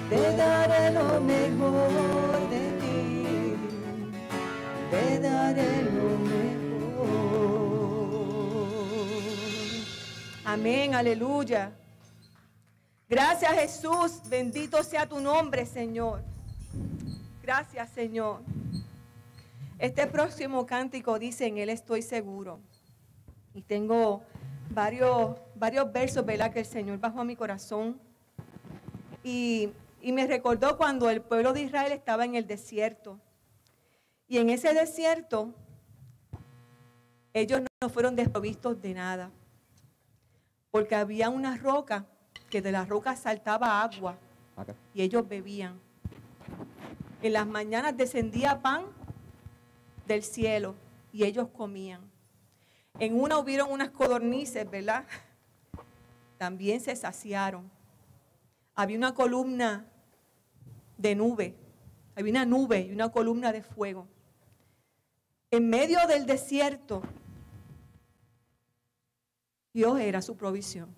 te daré lo mejor de ti, te daré lo mejor. Amén, aleluya. Gracias, Jesús, bendito sea tu nombre, Señor. Gracias, Señor. Este próximo cántico dice: en Él estoy seguro. Y tengo varios versos, ¿verdad?, que el Señor bajó a mi corazón. Y me recordó cuando el pueblo de Israel estaba en el desierto. Y en ese desierto, ellos no fueron desprovistos de nada. Porque había una roca, que de la roca saltaba agua. Y ellos bebían. En las mañanas descendía pan del cielo y ellos comían. En una hubieron unas codornices, ¿verdad? También se saciaron. Había una columna de nube. Había una nube y una columna de fuego. En medio del desierto, Dios era su provisión.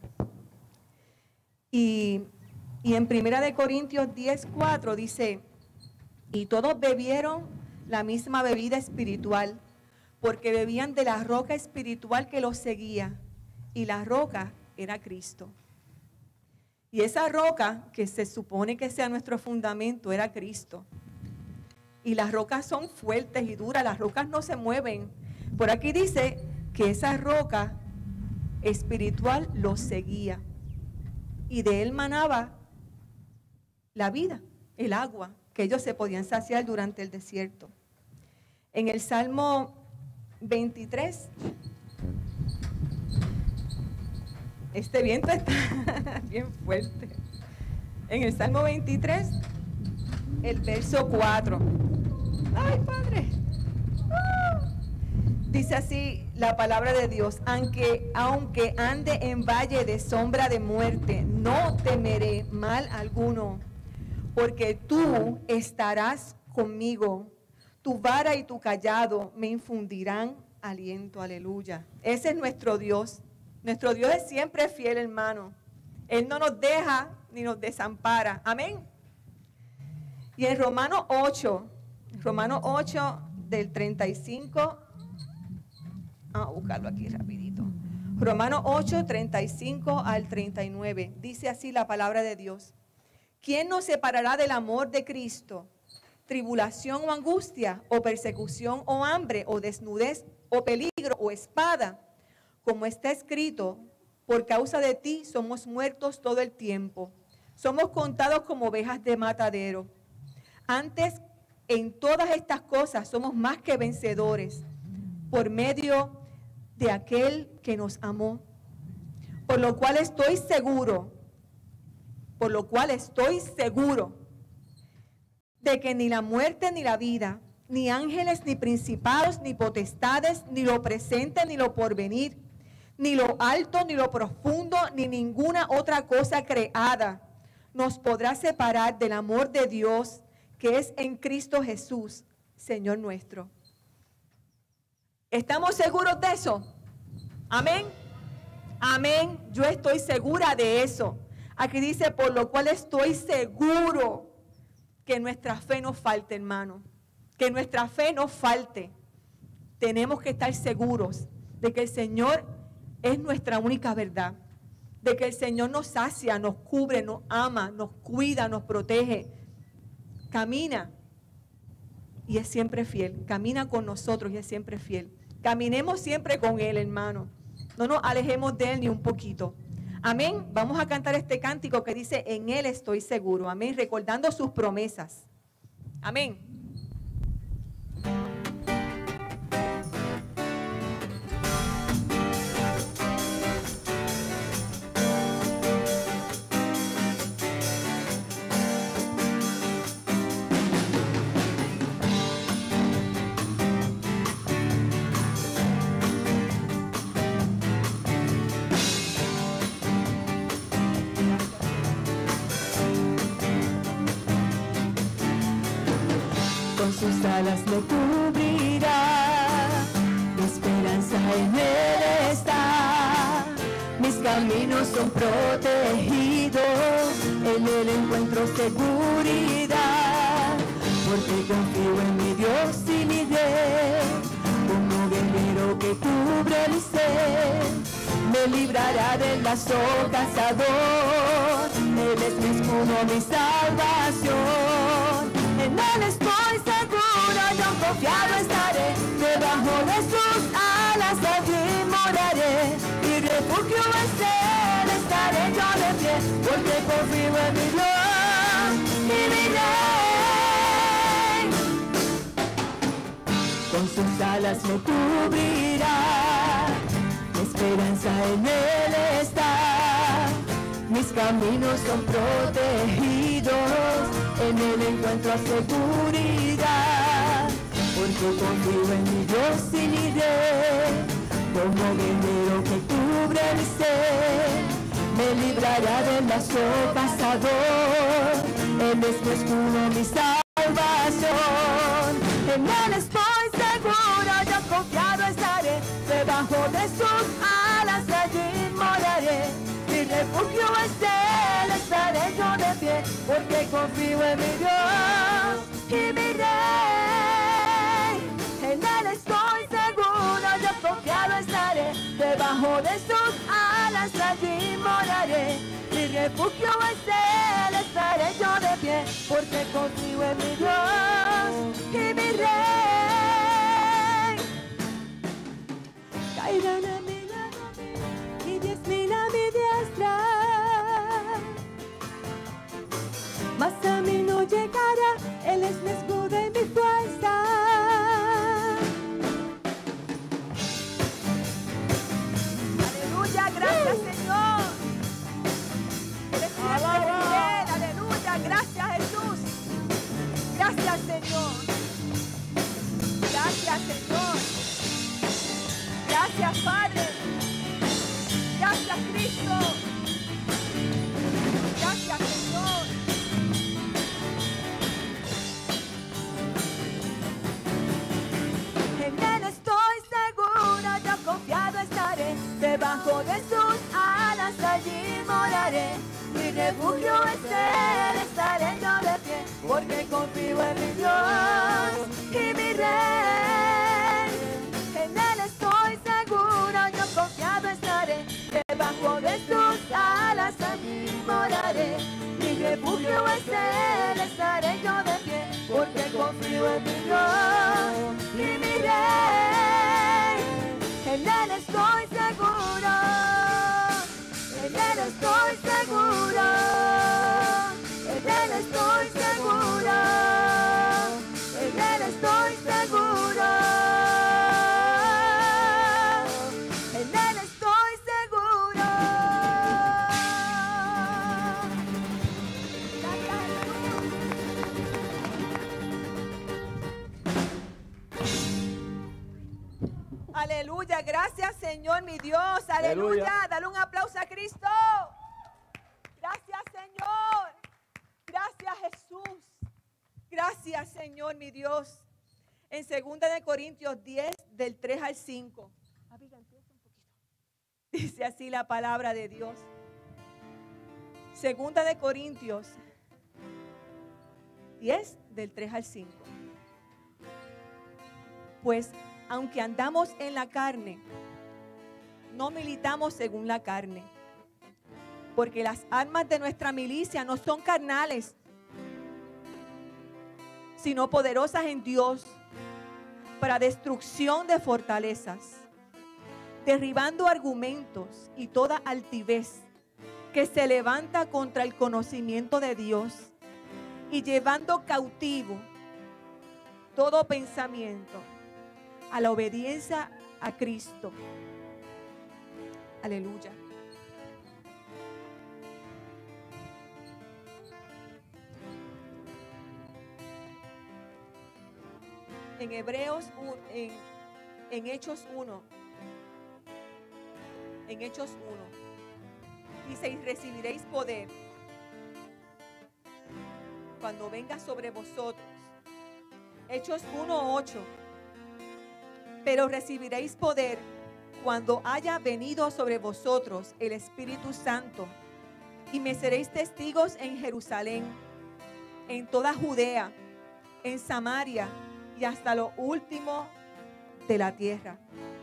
Y en 1 Corintios 10:4 dice: y todos bebieron la misma bebida espiritual, porque bebían de la roca espiritual que los seguía, y la roca era Cristo. Y esa roca, que se supone que sea nuestro fundamento, era Cristo. Y las rocas son fuertes y duras, las rocas no se mueven. Por aquí dice que esa roca espiritual los seguía, y de él manaba la vida, el agua, que ellos se podían saciar durante el desierto. En el Salmo 23, este viento está bien fuerte. En el Salmo 23, el verso 4. ¡Ay, Padre! Dice así la palabra de Dios: aunque ande en valle de sombra de muerte, no temeré mal alguno, porque tú estarás conmigo, tu vara y tu cayado me infundirán aliento. Aleluya. Ese es nuestro Dios. Nuestro Dios es siempre fiel, hermano. Él no nos deja ni nos desampara. Amén. Y en Romanos 8 del 35, vamos a buscarlo aquí rapidito. Romanos 8, 35 al 39. Dice así la palabra de Dios: ¿quién nos separará del amor de Cristo? ¿Tribulación o angustia, o persecución o hambre, o desnudez, o peligro, o espada? Como está escrito: por causa de ti somos muertos todo el tiempo. Somos contados como ovejas de matadero. Antes, en todas estas cosas somos más que vencedores, por medio de aquel que nos amó. Por lo cual estoy seguro de que ni la muerte ni la vida, ni ángeles, ni principados, ni potestades, ni lo presente, ni lo porvenir, ni lo alto, ni lo profundo, ni ninguna otra cosa creada nos podrá separar del amor de Dios que es en Cristo Jesús, Señor nuestro. ¿Estamos seguros de eso? Amén. Amén. Yo estoy segura de eso. Aquí dice: por lo cual estoy seguro. Que nuestra fe no falte, hermano. Que nuestra fe no falte. Tenemos que estar seguros de que el Señor es nuestra única verdad. De que el Señor nos sacia, nos cubre, nos ama, nos cuida, nos protege. Camina y es siempre fiel. Camina con nosotros y es siempre fiel. Caminemos siempre con Él, hermano. No nos alejemos de Él ni un poquito. Amén. Vamos a cantar este cántico que dice: en Él estoy seguro. Amén. Recordando sus promesas. Amén. Sus alas me cubrirá, mi esperanza en Él está, mis caminos son protegidos, en Él encuentro encuentro seguridad, porque confío en mi Dios y mi Rey, como guerrero que cubre el ser, me librará del lazo cazador. Él es mi escudo, mi salvación, en Él estoy seguro, yo confiado estaré, debajo de sus alas allí moraré, mi refugio es Él, estaré yo de pie, porque confío en mi Dios y mi Rey. Con sus alas me cubrirá, mi esperanza en Él está, mis caminos son protegidos, en Él encuentro seguridad, porque confío en mi Dios y mi Rey, como guerrero que cubre el ser, me librará del lazo cazador. Él es mi escudo, mi salvación, en Él estoy seguro, yo confiado estaré, debajo de sus alas allí moraré, mi refugio es Él, estaré yo de pie, porque confío en mi Dios y mi Rey. En Él estoy seguro, yo confiado estaré, debajo de sus alas allí moraré, mi refugio es Él, estaré yo de pie, porque confío en mi Dios y mi Rey. Caerán a mi lado y 10,000 a mi diestra, mas a mí no llegará, Él es mi escudo y mi fuerza. Aleluya, gracias Señor. Eres fiel, aleluya, gracias Jesús. Gracias Señor. Gracias Señor. Gracias Padre. Gracias Cristo. Gracias Señor. En Él estoy segura, yo confiado estaré, debajo de sus alas allí moraré, mi refugio es Él, estaré yo de pie, porque confío en mi Dios y mi Rey. En Él estoy segura, yo confiado estaré, debajo de sus alas allí moraré, mi refugio es Él, estaré yo de pie, porque confío en mi Dios y mi Rey. En Él estoy seguro, en Él estoy seguro, en Él estoy seguro, en Él estoy seguro, en Él estoy seguro. Aleluya, gracias Señor, mi Dios, aleluya. Dale un aplauso a Cristo. Gracias Señor, gracias Jesús, gracias Señor, mi Dios. En 2 de Corintios 10, del 3 al 5, dice así la palabra de Dios. 2 de Corintios 10, del 3 al 5. Pues aunque andamos en la carne, no militamos según la carne, porque las armas de nuestra milicia no son carnales, sino poderosas en Dios para destrucción de fortalezas, derribando argumentos y toda altivez que se levanta contra el conocimiento de Dios y llevando cautivo todo pensamiento a la obediencia a Cristo. Aleluya. En Hebreos, en Hechos 1, dice: y recibiréis poder cuando venga sobre vosotros. Hechos 1:8. Pero recibiréis poder cuando haya venido sobre vosotros el Espíritu Santo, Y me seréis testigos en Jerusalén, en toda Judea, en Samaria y hasta lo último de la tierra.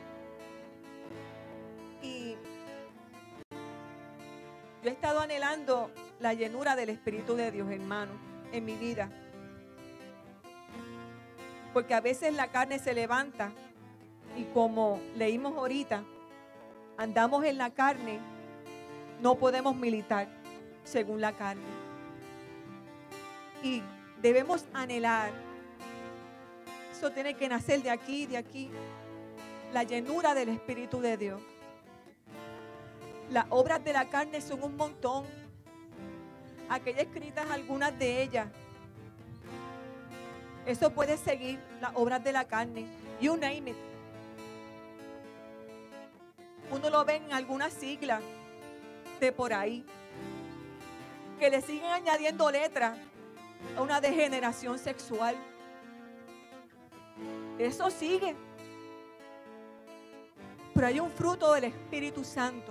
Y yo he estado anhelando la llenura del Espíritu de Dios, hermano, en mi vida. Porque a veces la carne se levanta y, como leímos ahorita, andamos en la carne, no podemos militar según la carne. Y debemos anhelar, eso tiene que nacer de aquí, la llenura del Espíritu de Dios. Las obras de la carne son un montón. Aquí hay escritas algunas de ellas. Eso puede seguir las obras de la carne. You name it. Uno lo ve en algunas siglas de por ahí, que le siguen añadiendo letras a una degeneración sexual. Eso sigue. Pero hay un fruto del Espíritu Santo.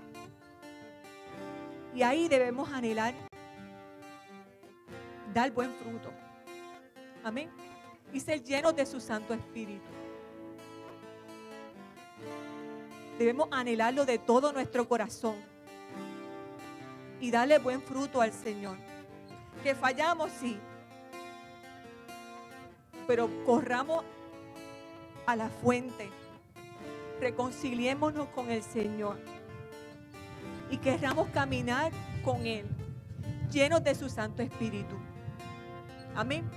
Y ahí debemos anhelar dar buen fruto. Amén. Y ser llenos de su Santo Espíritu. Debemos anhelarlo de todo nuestro corazón y darle buen fruto al Señor. Que fallamos, sí, pero corramos a la fuente, reconciliémonos con el Señor y querramos caminar con Él, llenos de su Santo Espíritu. Amén.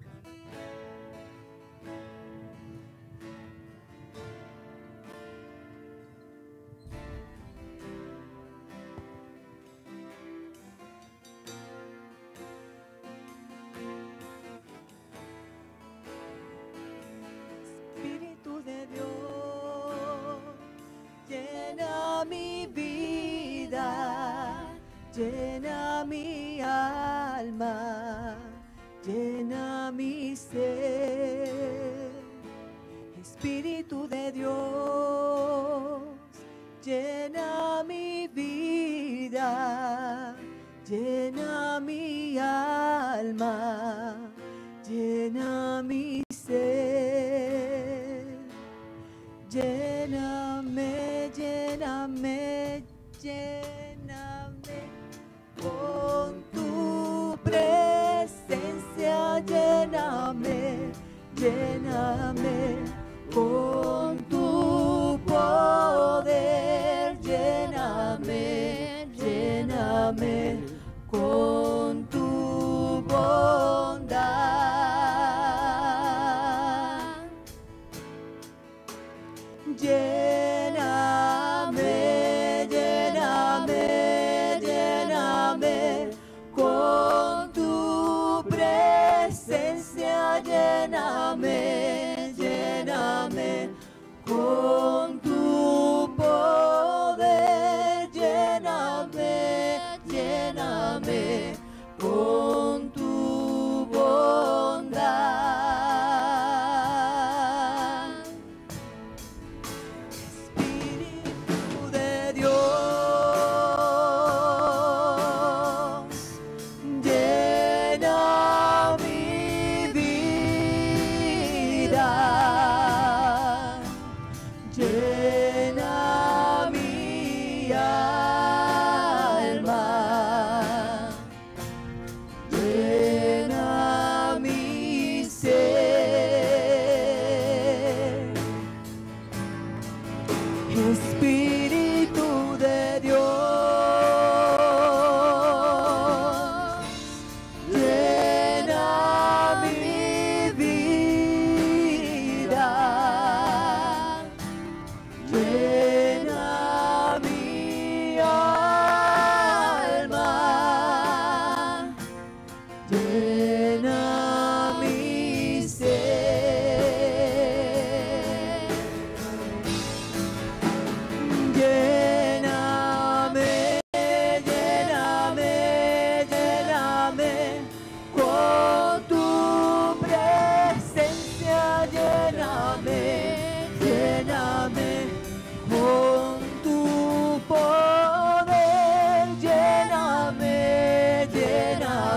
Espíritu de Dios, llena mi vida, llena mi alma, llena mi ser. Espíritu de Dios, llena mi vida, llena mi alma, llena mi ser. Lléname, lléname, lléname con tu presencia, lléname, lléname con tu poder, lléname, lléname con tu bondad. Lléname, lléname, lléname con tu presencia, lléname, lléname con tu poder, lléname, lléname con tu bondad. Espíritu de Dios, llena mi vida, llena mi alma,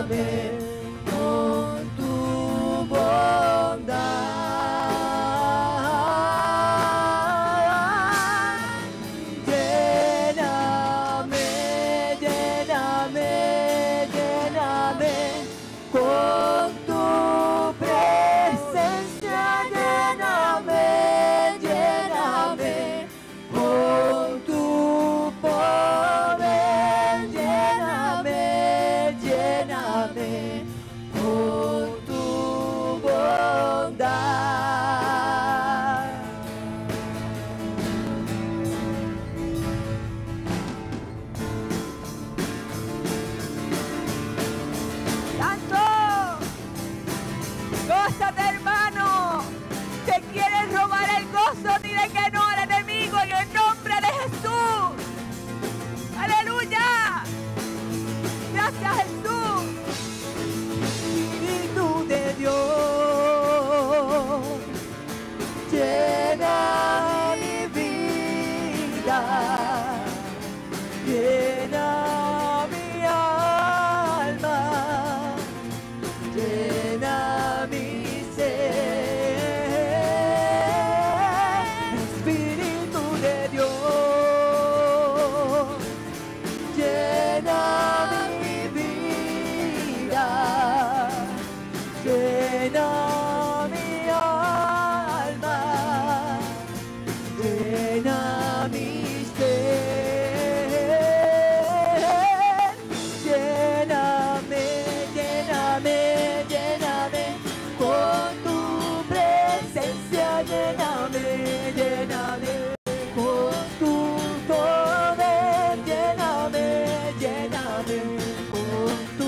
lléname con tu bondad. Con tu presencia, lléname, lléname, con tu poder, lléname, lléname, con tu bondad. Gózate, hermano. Te quieren robar el gozo, dile que no al enemigo en el nombre de Jesús. Aleluya. Gracias, Jesús. Espíritu de Dios, llena mi vida, llena mi alma, llena mi ser. Espíritu de Dios, llena mi vida, llena mi alma, llena mi ser. Lléname, lléname, lléname con tu presencia, lléname, lléname con tu poder, lléname, lléname con tu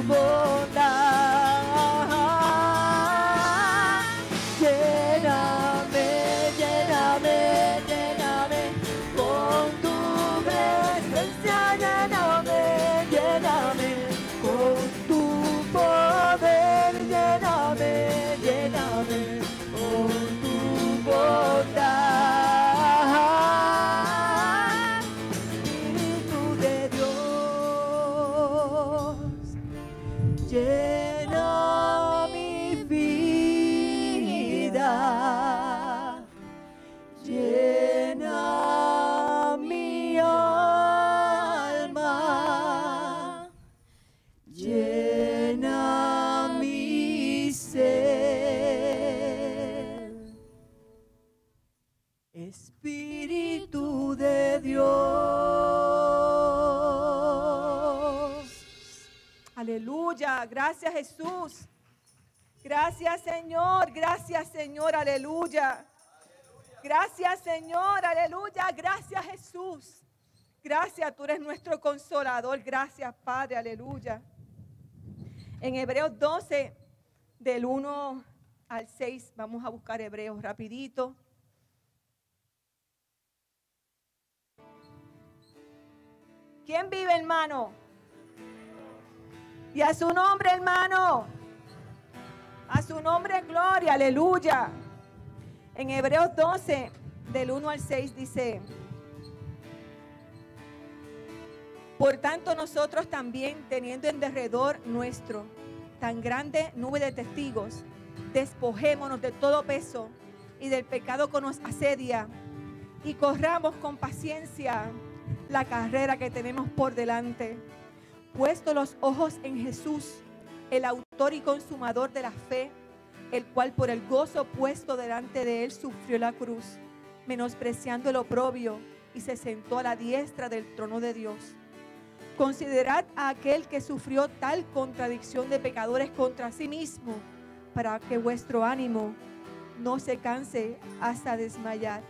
bondad. Lléname, lléname, lléname con tu presencia, lléname, lléname con tu poder, lléname, lléname con tu bondad. Espíritu de Dios, llena mi vida, llena mi alma, llena mi ser. Espíritu de Dios. Aleluya. Gracias, Jesús. Gracias, Señor. Gracias, Señor. Aleluya. Gracias, Señor. Aleluya. Gracias, Jesús. Gracias, tú eres nuestro consolador. Gracias, Padre. Aleluya. En Hebreos 12, del 1 al 6, vamos a buscar Hebreos rapidito. ¿Quién vive, hermano? Y a su nombre, hermano. A su nombre, gloria. Aleluya. En Hebreos 12, del 1 al 6, dice: por tanto, nosotros también, teniendo en derredor nuestro tan grande nube de testigos, despojémonos de todo peso y del pecado que nos asedia, y corramos con paciencia la carrera que tenemos por delante, puesto los ojos en Jesús, el autor y consumador de la fe, el cual por el gozo puesto delante de él sufrió la cruz, menospreciando el oprobio, y se sentó a la diestra del trono de Dios. Considerad a aquel que sufrió tal contradicción de pecadores contra sí mismo, para que vuestro ánimo no se canse hasta desmayar.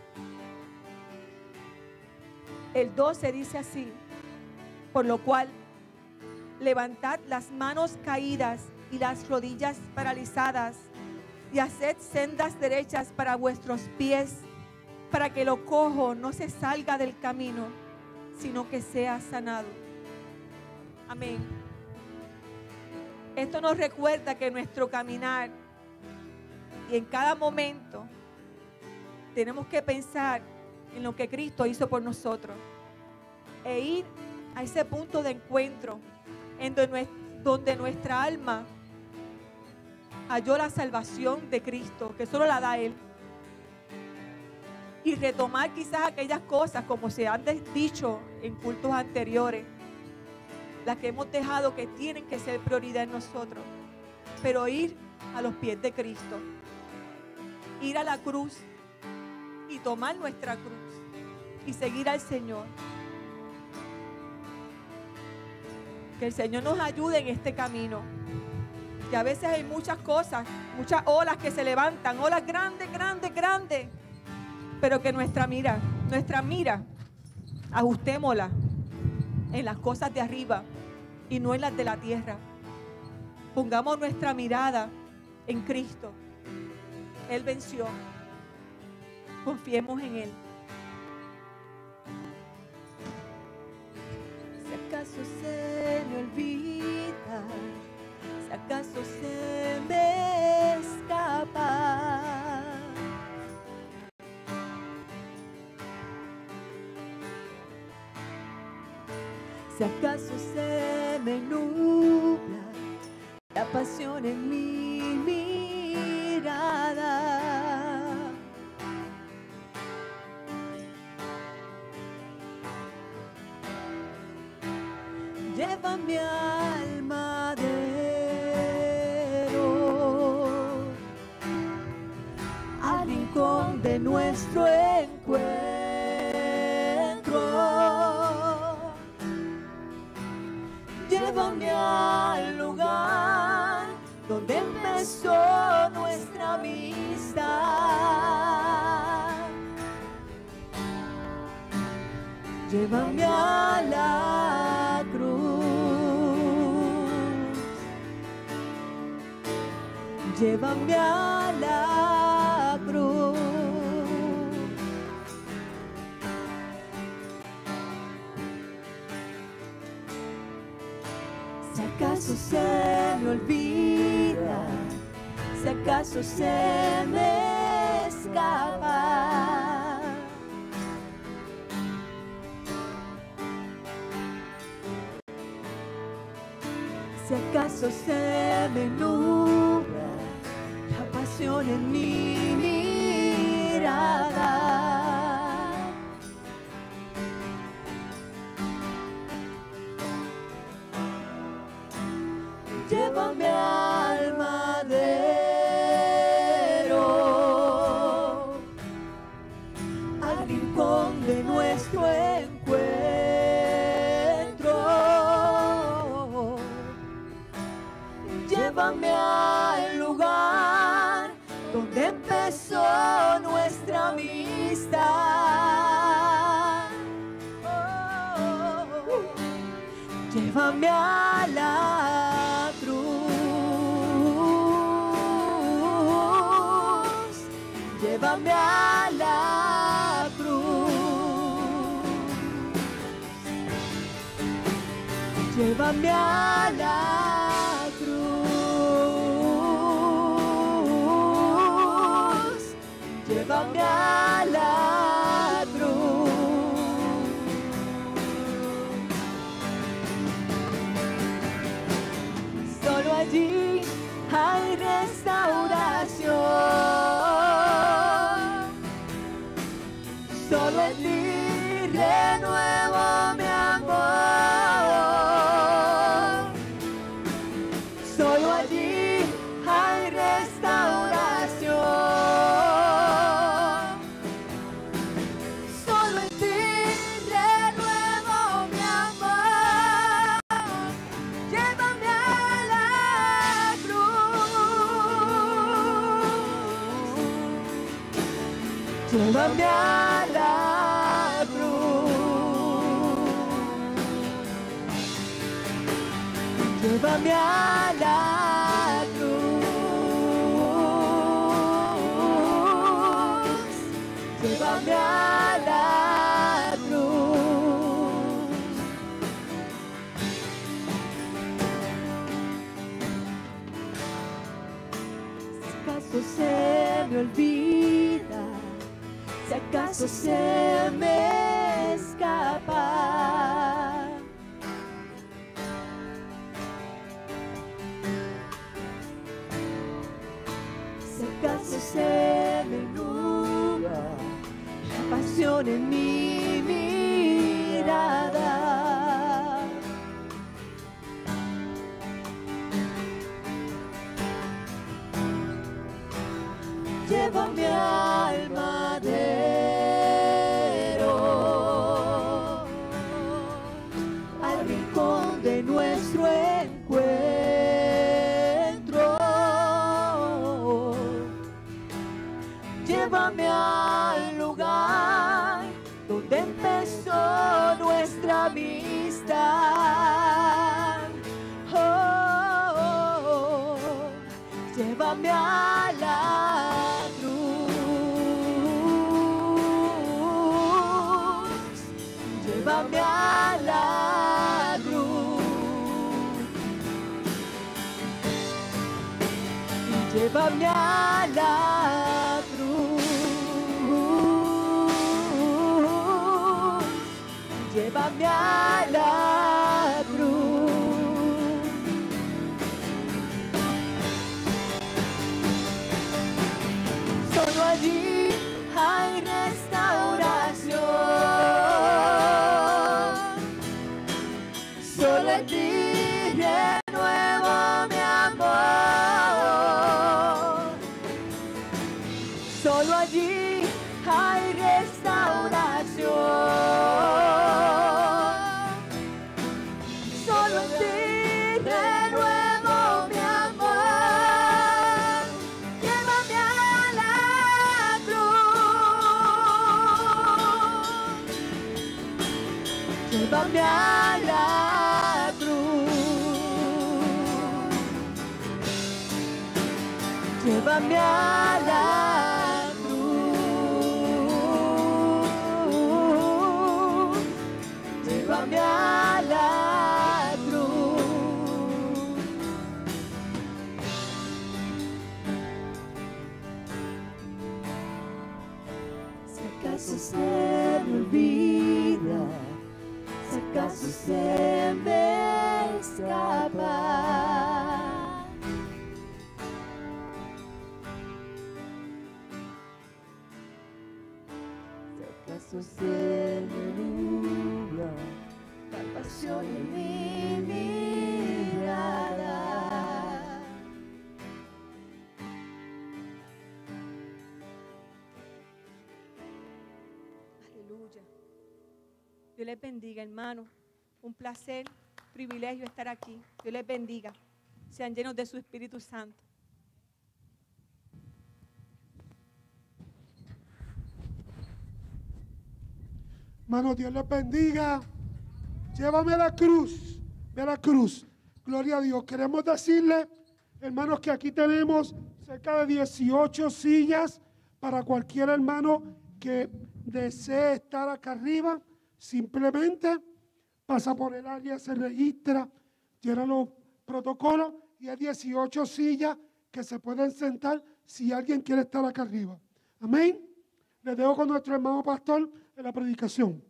El 12 dice así: por lo cual, levantad las manos caídas y las rodillas paralizadas, y haced sendas derechas para vuestros pies, para que lo cojo no se salga del camino, sino que sea sanado. Amén. Esto nos recuerda que nuestro caminar y en cada momento tenemos que pensar en lo que Cristo hizo por nosotros e ir a ese punto de encuentro en donde nuestra alma halló la salvación de Cristo, que solo la da Él. Y retomar quizás aquellas cosas, como se han dicho en cultos anteriores, las que hemos dejado que tienen que ser prioridad en nosotros. Pero ir a los pies de Cristo, ir a la cruz y tomar nuestra cruz y seguir al Señor. Que el Señor nos ayude en este camino. Que a veces hay muchas cosas, muchas olas que se levantan, olas grandes, grandes, grandes. Pero que nuestra mira, ajustémosla en las cosas de arriba y no en las de la tierra. Pongamos nuestra mirada en Cristo. Él venció. Confiemos en Él. Si acaso se me olvida, si acaso se me escapa, si acaso se me nubla la pasión en mi mirada, lleva mi alma al rincón de nuestro encuentro. Llévame al lugar donde empezó nuestra amistad. Llévame a la cruz. Llévame a la cruz. Si acaso se me olvida, si acaso se me escapa, si acaso se me nubla la pasión en mi mirada, llévame al madero, al rincón de nuestro encuentro. Llévame al lugar donde empezó nuestra amistad. Llévame a la cruz. Llévame a la cruz. Llévame a la cruz. Llévame a la cruz. Solo allí hay restauración. Solo en ti renuevo mi amor. Solo allí hay restauración. Solo en ti renuevo mi amor. Llévame a la cruz. Llévame a la cruz. Llévame a la cruz. Llévame a la cruz. Si acaso se me olvida, si acaso se me escapa, nubla la pasión en mi mirada. Lleva mi alma al rincón de nuestro encuentro. Llévame al lugar donde empezó nuestra amistad. Llévame a la cruz. Llévame a la cruz. Llévame a la cruz. Llévame a la cruz. Solo allí hay restauración. Solo en ti renuevo mi amor. Solo allí hay restauración. Solo en ti renuevo mi amor. Llévame a la cruz. Llévame a la cruz. Llévame a la cruz. Llévame a la cruz. Si acaso se me olvida, si acaso se me escapa, si acaso se me nubla la pasión en mi mirada. Aleluya. Dios les bendiga, hermano. Un placer, privilegio estar aquí. Dios les bendiga. Sean llenos de su Espíritu Santo. Hermano, Dios les bendiga. Llévame a la cruz. Ve a la cruz. Gloria a Dios. Queremos decirle, hermanos, que aquí tenemos cerca de 18 sillas para cualquier hermano que desee estar acá arriba. Simplemente pasa por el área, se registra, llena los protocolos y hay 18 sillas que se pueden sentar si alguien quiere estar acá arriba. Amén. Les dejo con nuestro hermano pastor en la predicación.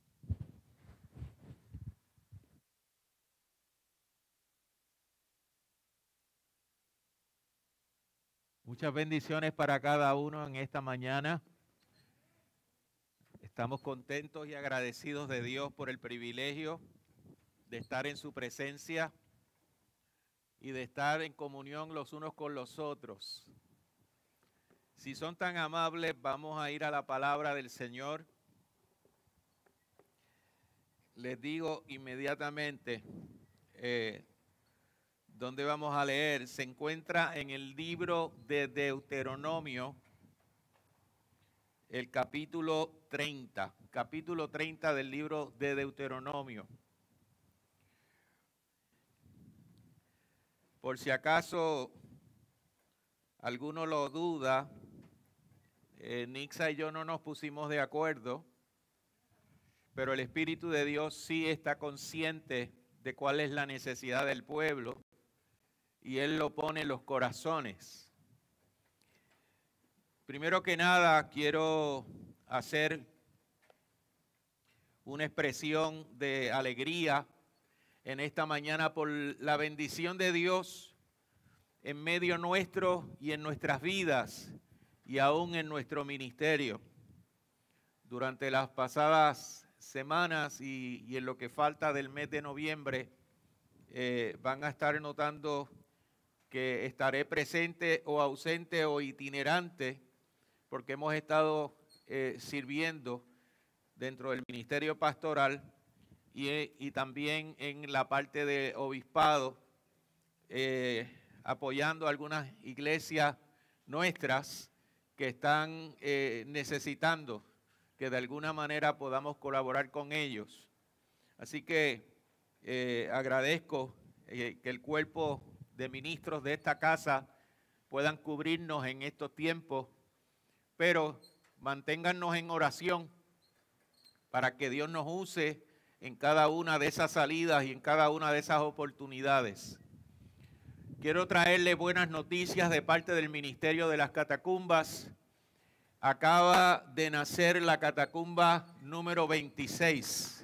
Muchas bendiciones para cada uno en esta mañana. Estamos contentos y agradecidos de Dios por el privilegio de estar en su presencia y de estar en comunión los unos con los otros. Si son tan amables, vamos a ir a la palabra del Señor. Les digo inmediatamente dónde vamos a leer. Se encuentra en el libro de Deuteronomio, el capítulo 30 del libro de Deuteronomio. Por si acaso alguno lo duda, Nixa y yo no nos pusimos de acuerdo, pero el Espíritu de Dios sí está consciente de cuál es la necesidad del pueblo y Él lo pone en los corazones. Primero que nada, quiero hacer una expresión de alegría en esta mañana por la bendición de Dios en medio nuestro y en nuestras vidas y aún en nuestro ministerio. Durante las pasadas semanas y en lo que falta del mes de noviembre, van a estar notando que estaré presente o ausente o itinerante, porque hemos estado sirviendo dentro del ministerio pastoral y también en la parte de obispado, apoyando algunas iglesias nuestras que están necesitando que de alguna manera podamos colaborar con ellos. Así que agradezco que el cuerpo de ministros de esta casa puedan cubrirnos en estos tiempos, pero manténgannos en oración para que Dios nos use en cada una de esas salidas y en cada una de esas oportunidades. Quiero traerle buenas noticias de parte del Ministerio de las Catacumbas. Acaba de nacer la catacumba número 26.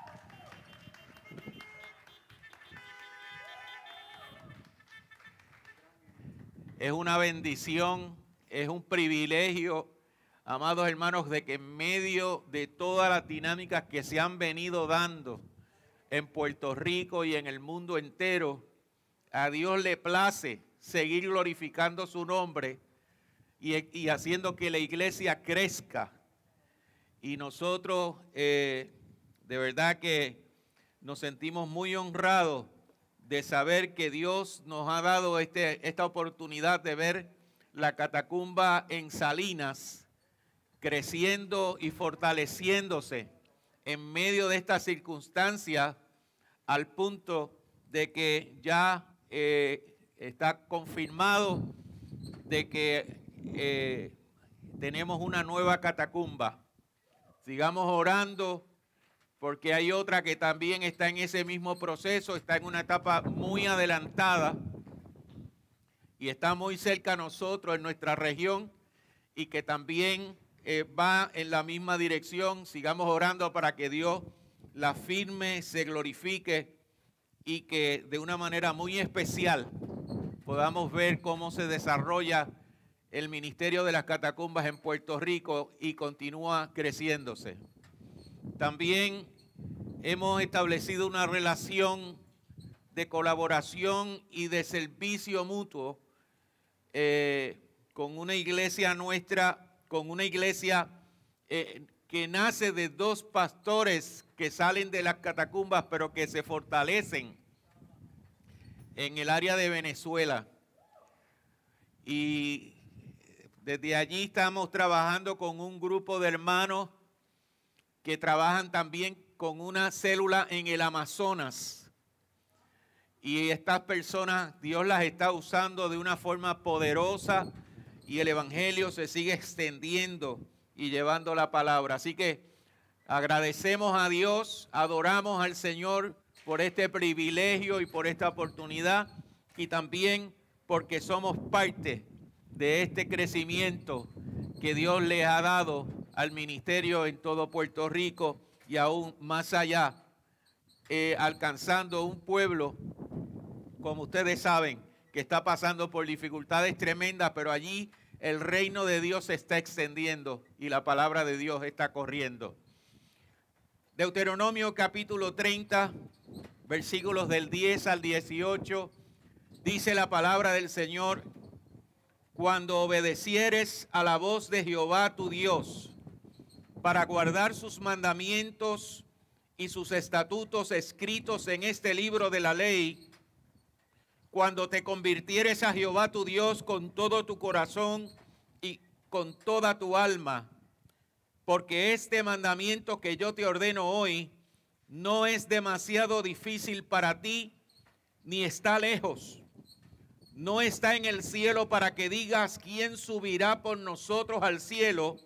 Es una bendición, es un privilegio, amados hermanos, de que en medio de todas las dinámicas que se han venido dando en Puerto Rico y en el mundo entero, a Dios le place seguir glorificando su nombre y haciendo que la iglesia crezca. Y nosotros de verdad que nos sentimos muy honrados de saber que Dios nos ha dado esta oportunidad de ver la catacumba en Salinas creciendo y fortaleciéndose en medio de estas circunstancias, al punto de que ya está confirmado de que tenemos una nueva catacumba. Sigamos orando, porque hay otra que también está en ese mismo proceso, está en una etapa muy adelantada y está muy cerca a nosotros en nuestra región y que también va en la misma dirección. Sigamos orando para que Dios la firme, se glorifique y que de una manera muy especial podamos ver cómo se desarrolla el Ministerio de las Catacumbas en Puerto Rico y continúa creciéndose. También hemos establecido una relación de colaboración y de servicio mutuo con una iglesia nuestra, con una iglesia que nace de dos pastores que salen de las catacumbas, pero que se fortalecen en el área de Venezuela. Y desde allí estamos trabajando con un grupo de hermanos que trabajan también con una célula en el Amazonas. Y estas personas, Dios las está usando de una forma poderosa y el evangelio se sigue extendiendo y llevando la palabra. Así que agradecemos a Dios, adoramos al Señor por este privilegio y por esta oportunidad, y también porque somos parte de este crecimiento que Dios le ha dado al ministerio en todo Puerto Rico y aún más allá, alcanzando un pueblo, como ustedes saben, que está pasando por dificultades tremendas, pero allí el reino de Dios se está extendiendo y la palabra de Dios está corriendo. Deuteronomio capítulo 30, versículos del 10 al 18, dice la palabra del Señor: cuando obedecieres a la voz de Jehová tu Dios, para guardar sus mandamientos y sus estatutos escritos en este libro de la ley, cuando te convirtieres a Jehová tu Dios con todo tu corazón y con toda tu alma, porque este mandamiento que yo te ordeno hoy no es demasiado difícil para ti, ni está lejos. No está en el cielo para que digas: ¿quién subirá por nosotros al cielo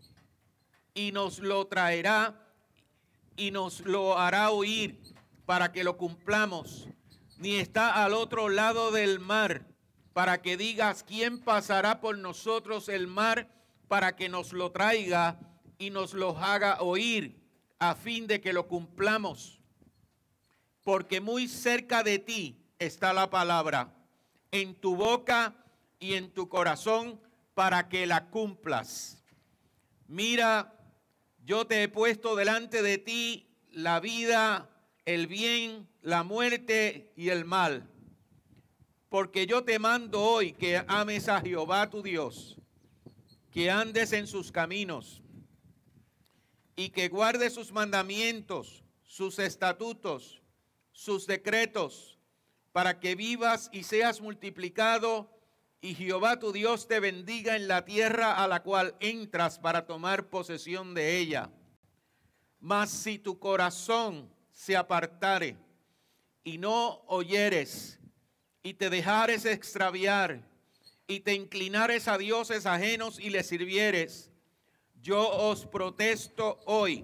y nos lo traerá y nos lo hará oír para que lo cumplamos? Ni está al otro lado del mar para que digas: ¿quién pasará por nosotros el mar para que nos lo traiga y nos lo haga oír a fin de que lo cumplamos? Porque muy cerca de ti está la palabra, en tu boca y en tu corazón, para que la cumplas. Mira, yo te he puesto delante de ti la vida, el bien, la muerte y el mal. Porque yo te mando hoy que ames a Jehová tu Dios, que andes en sus caminos y que guardes sus mandamientos, sus estatutos, sus decretos, para que vivas y seas multiplicado y Jehová tu Dios te bendiga en la tierra a la cual entras para tomar posesión de ella. Mas si tu corazón se apartare y no oyeres y te dejares extraviar y te inclinares a dioses ajenos y les sirvieres, yo os protesto hoy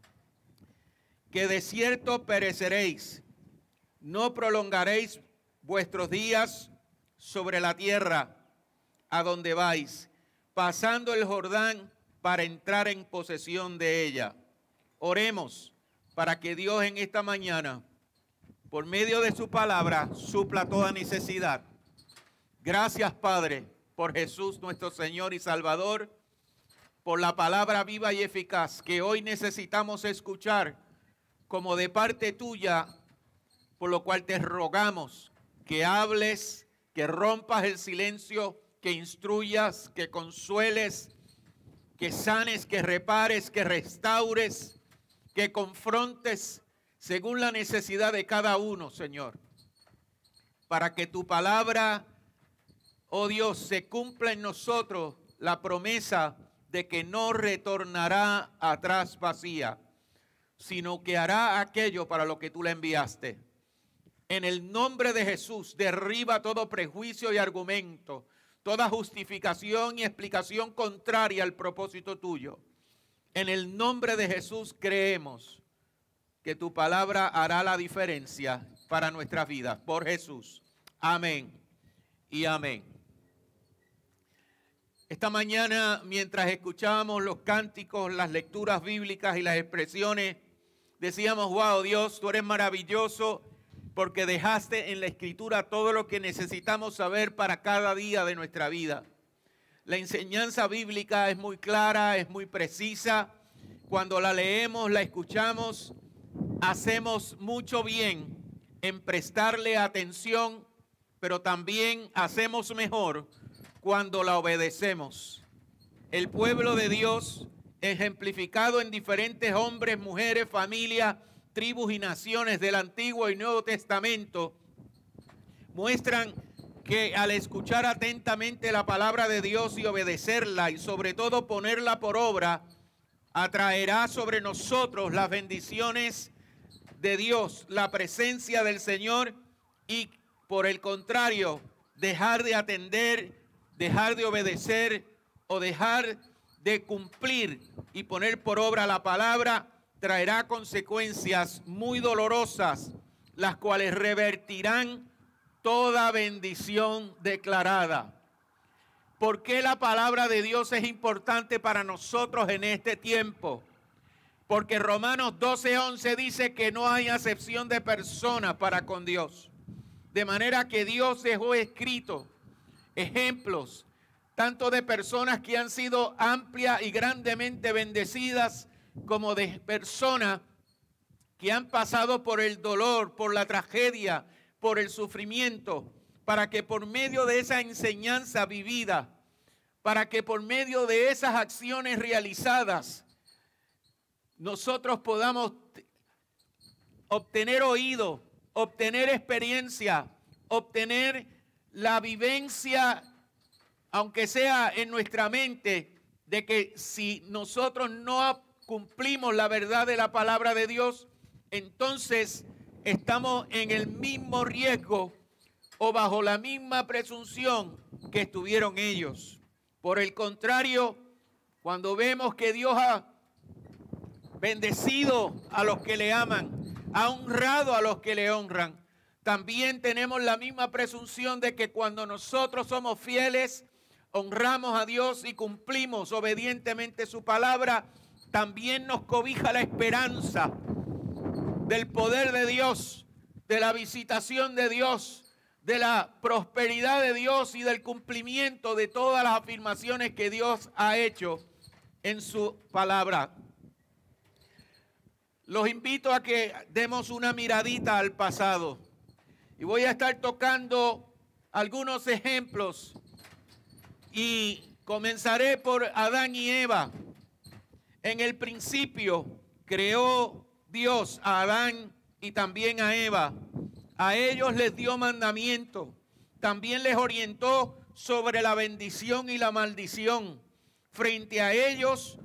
que de cierto pereceréis, no prolongaréis vuestros días sobre la tierra a donde vais, pasando el Jordán para entrar en posesión de ella. Oremos para que Dios en esta mañana, por medio de su palabra, supla toda necesidad. Gracias, Padre, por Jesús nuestro Señor y Salvador, por la palabra viva y eficaz que hoy necesitamos escuchar como de parte tuya, por lo cual te rogamos que hables, que rompas el silencio, que instruyas, que consueles, que sanes, que repares, que restaures, que confrontes según la necesidad de cada uno, Señor, para que tu palabra, oh Dios, se cumpla en nosotros la promesa de que no retornará atrás vacía, sino que hará aquello para lo que tú le enviaste. En el nombre de Jesús, derriba todo prejuicio y argumento, toda justificación y explicación contraria al propósito tuyo. En el nombre de Jesús creemos que tu palabra hará la diferencia para nuestras vidas. Por Jesús. Amén y amén. Esta mañana, mientras escuchábamos los cánticos, las lecturas bíblicas y las expresiones, decíamos, wow, Dios, tú eres maravilloso porque dejaste en la Escritura todo lo que necesitamos saber para cada día de nuestra vida. La enseñanza bíblica es muy clara, es muy precisa. Cuando la leemos, la escuchamos, hacemos mucho bien en prestarle atención, pero también hacemos mejor cuando la obedecemos. El pueblo de Dios, ejemplificado en diferentes hombres, mujeres, familias, tribus y naciones del Antiguo y Nuevo Testamento, muestran que al escuchar atentamente la palabra de Dios y obedecerla y sobre todo ponerla por obra, atraerá sobre nosotros las bendiciones de Dios, la presencia del Señor, y por el contrario, dejar de atender, dejar de obedecer o dejar de cumplir y poner por obra la palabra traerá consecuencias muy dolorosas, las cuales revertirán toda bendición declarada. ¿Por qué la palabra de Dios es importante para nosotros en este tiempo? Porque Romanos 12:11 dice que no hay acepción de personas para con Dios. De manera que Dios dejó escrito ejemplos, tanto de personas que han sido amplia y grandemente bendecidas, como de personas que han pasado por el dolor, por la tragedia, por el sufrimiento, para que por medio de esa enseñanza vivida, para que por medio de esas acciones realizadas, nosotros podamos obtener oído, obtener experiencia, obtener la vivencia, aunque sea en nuestra mente, de que si nosotros no cumplimos la verdad de la palabra de Dios, entonces estamos en el mismo riesgo o bajo la misma presunción que estuvieron ellos. Por el contrario, cuando vemos que Dios ha bendecido a los que le aman, ha honrado a los que le honran, también tenemos la misma presunción de que cuando nosotros somos fieles, honramos a Dios y cumplimos obedientemente su palabra, también nos cobija la esperanza del poder de Dios, de la visitación de Dios, de la prosperidad de Dios y del cumplimiento de todas las afirmaciones que Dios ha hecho en su palabra. Los invito a que demos una miradita al pasado. Y voy a estar tocando algunos ejemplos. Y comenzaré por Adán y Eva. En el principio creó Dios a Adán y también a Eva. A ellos les dio mandamiento. También les orientó sobre la bendición y la maldición. Frente a ellos,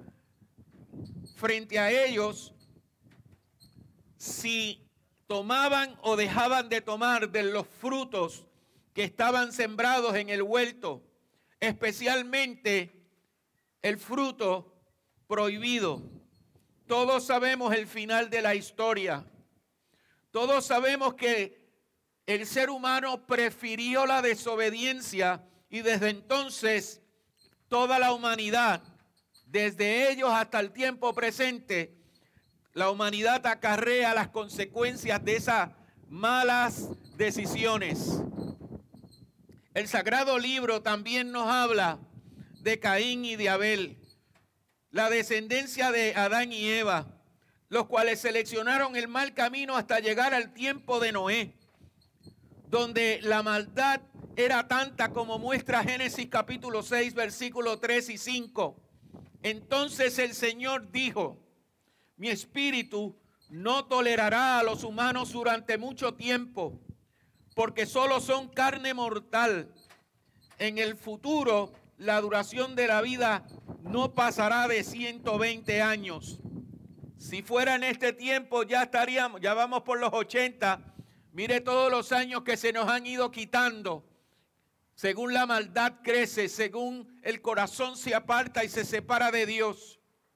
si tomaban o dejaban de tomar de los frutos que estaban sembrados en el huerto, especialmente el fruto prohibido. Todos sabemos el final de la historia. Todos sabemos que el ser humano prefirió la desobediencia y desde entonces toda la humanidad, desde ellos hasta el tiempo presente, la humanidad acarrea las consecuencias de esas malas decisiones. El Sagrado Libro también nos habla de Caín y de Abel, la descendencia de Adán y Eva, los cuales seleccionaron el mal camino hasta llegar al tiempo de Noé, donde la maldad era tanta como muestra Génesis capítulo 6, versículos 3 y 5. Entonces el Señor dijo: mi espíritu no tolerará a los humanos durante mucho tiempo, porque solo son carne mortal. En el futuro, la duración de la vida no pasará de 120 años. Si fuera en este tiempo, ya vamos por los 80. Mire todos los años que se nos han ido quitando. Según la maldad crece, según el corazón se aparta y se separa de Dios.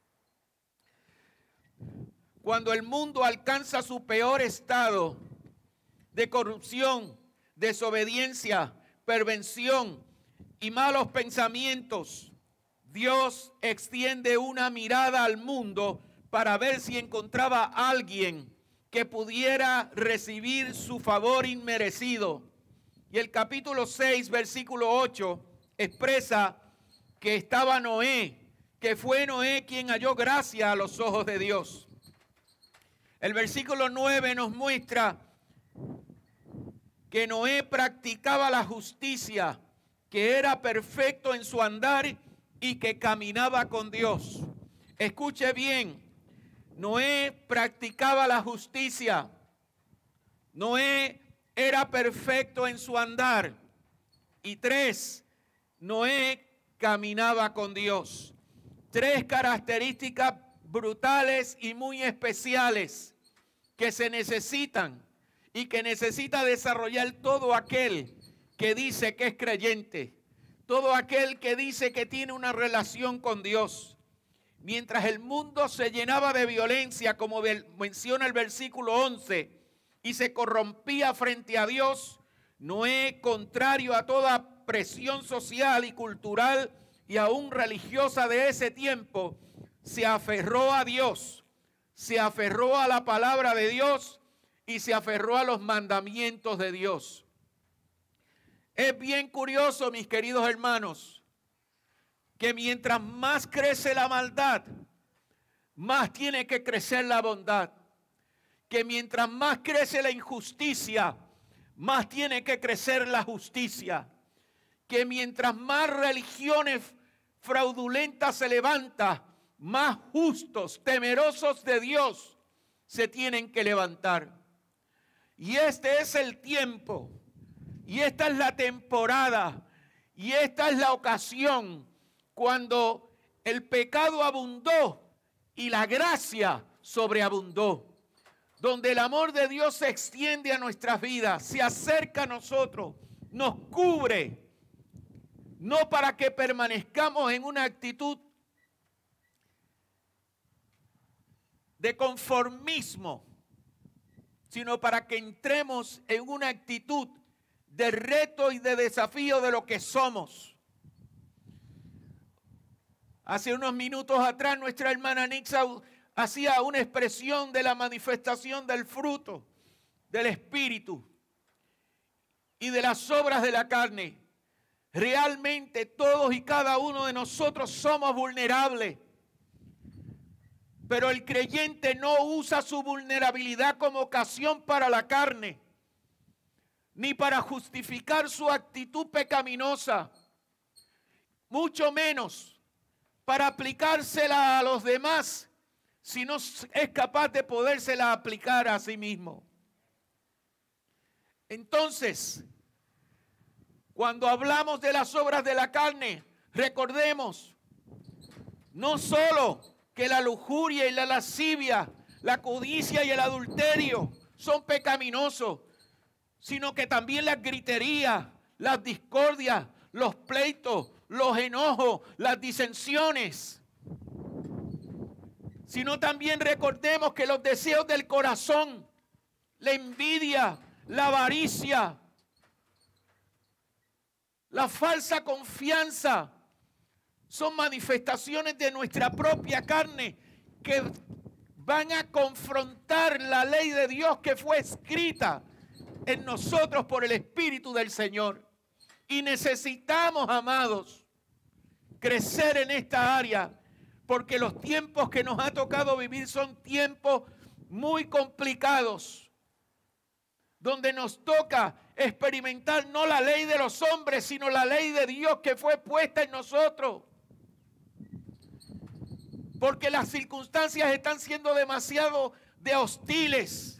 Cuando el mundo alcanza su peor estado de corrupción, desobediencia, perversión y malos pensamientos, Dios extiende una mirada al mundo para ver si encontraba a alguien que pudiera recibir su favor inmerecido. Y el capítulo 6, versículo 8, expresa que estaba Noé, que fue Noé quien halló gracia a los ojos de Dios. El versículo 9 nos muestra que Noé practicaba la justicia, que era perfecto en su andar y que caminaba con Dios. Escuche bien, Noé practicaba la justicia. Noé era perfecto en su andar. Y 3, Noé caminaba con Dios. 3 características brutales y muy especiales que se necesitan y que necesita desarrollar todo aquel que dice que es creyente, todo aquel que dice que tiene una relación con Dios. Mientras el mundo se llenaba de violencia, como menciona el versículo 11, y se corrompía frente a Dios, Noé, contrario a toda presión social y cultural y aún religiosa de ese tiempo, se aferró a Dios, se aferró a la palabra de Dios y se aferró a los mandamientos de Dios. Es bien curioso, mis queridos hermanos, que mientras más crece la maldad, más tiene que crecer la bondad. Que mientras más crece la injusticia, más tiene que crecer la justicia. Que mientras más religiones fraudulentas se levantan, más justos, temerosos de Dios, se tienen que levantar. Y este es el tiempo, y esta es la temporada, y esta es la ocasión cuando el pecado abundó y la gracia sobreabundó. Donde el amor de Dios se extiende a nuestras vidas, se acerca a nosotros, nos cubre, no para que permanezcamos en una actitud de conformismo, sino para que entremos en una actitud de reto y de desafío de lo que somos. Hace unos minutos atrás nuestra hermana Nixa hacía una expresión de la manifestación del fruto del Espíritu. y de las obras de la carne. Realmente todos y cada uno de nosotros somos vulnerables. Pero el creyente no usa su vulnerabilidad como ocasión para la carne, ni para justificar su actitud pecaminosa, mucho menos para aplicársela a los demás, si no es capaz de podérsela aplicar a sí mismo. Entonces, cuando hablamos de las obras de la carne, recordemos no solo que la lujuria y la lascivia, la codicia y el adulterio son pecaminosos, sino que también las griterías, las discordias, los pleitos, los enojos, las disensiones. Sino también recordemos que los deseos del corazón, la envidia, la avaricia, la falsa confianza, son manifestaciones de nuestra propia carne que van a confrontar la ley de Dios que fue escrita en nosotros por el Espíritu del Señor. Y necesitamos, amados, crecer en esta área, porque los tiempos que nos ha tocado vivir son tiempos muy complicados, donde nos toca experimentar no la ley de los hombres, sino la ley de Dios que fue puesta en nosotros. Porque las circunstancias están siendo demasiado hostiles.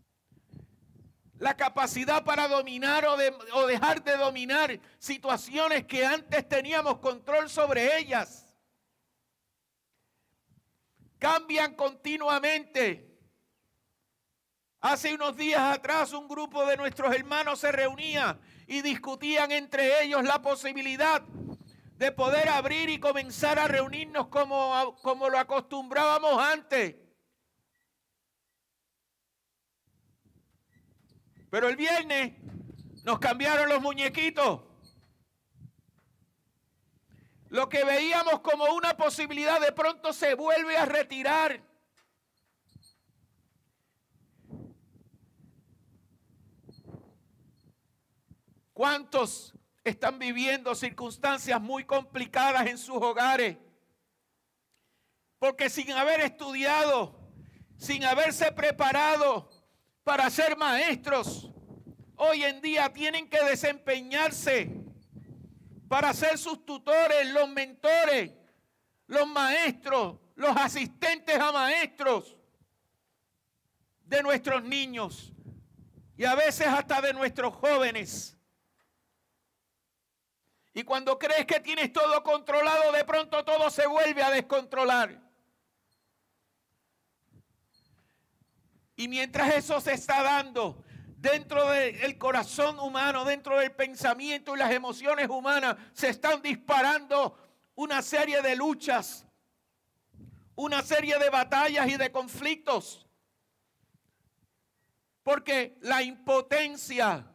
La capacidad para dominar o dejar de dominar situaciones que antes teníamos control sobre ellas, cambian continuamente. Hace unos días atrás un grupo de nuestros hermanos se reunía y discutían entre ellos la posibilidad de poder abrir y comenzar a reunirnos como lo acostumbrábamos antes. Pero el viernes nos cambiaron los muñequitos. Lo que veíamos como una posibilidad de pronto se vuelve a retirar. ¿Cuántos están viviendo circunstancias muy complicadas en sus hogares? Porque sin haber estudiado, sin haberse preparado para ser maestros, hoy en día tienen que desempeñarse para ser sus tutores, los mentores, los maestros, los asistentes a maestros de nuestros niños y a veces hasta de nuestros jóvenes. Y cuando crees que tienes todo controlado, de pronto todo se vuelve a descontrolar. Y mientras eso se está dando dentro del corazón humano, dentro del pensamiento y las emociones humanas, se están disparando una serie de luchas, una serie de batallas y de conflictos. Porque la impotencia,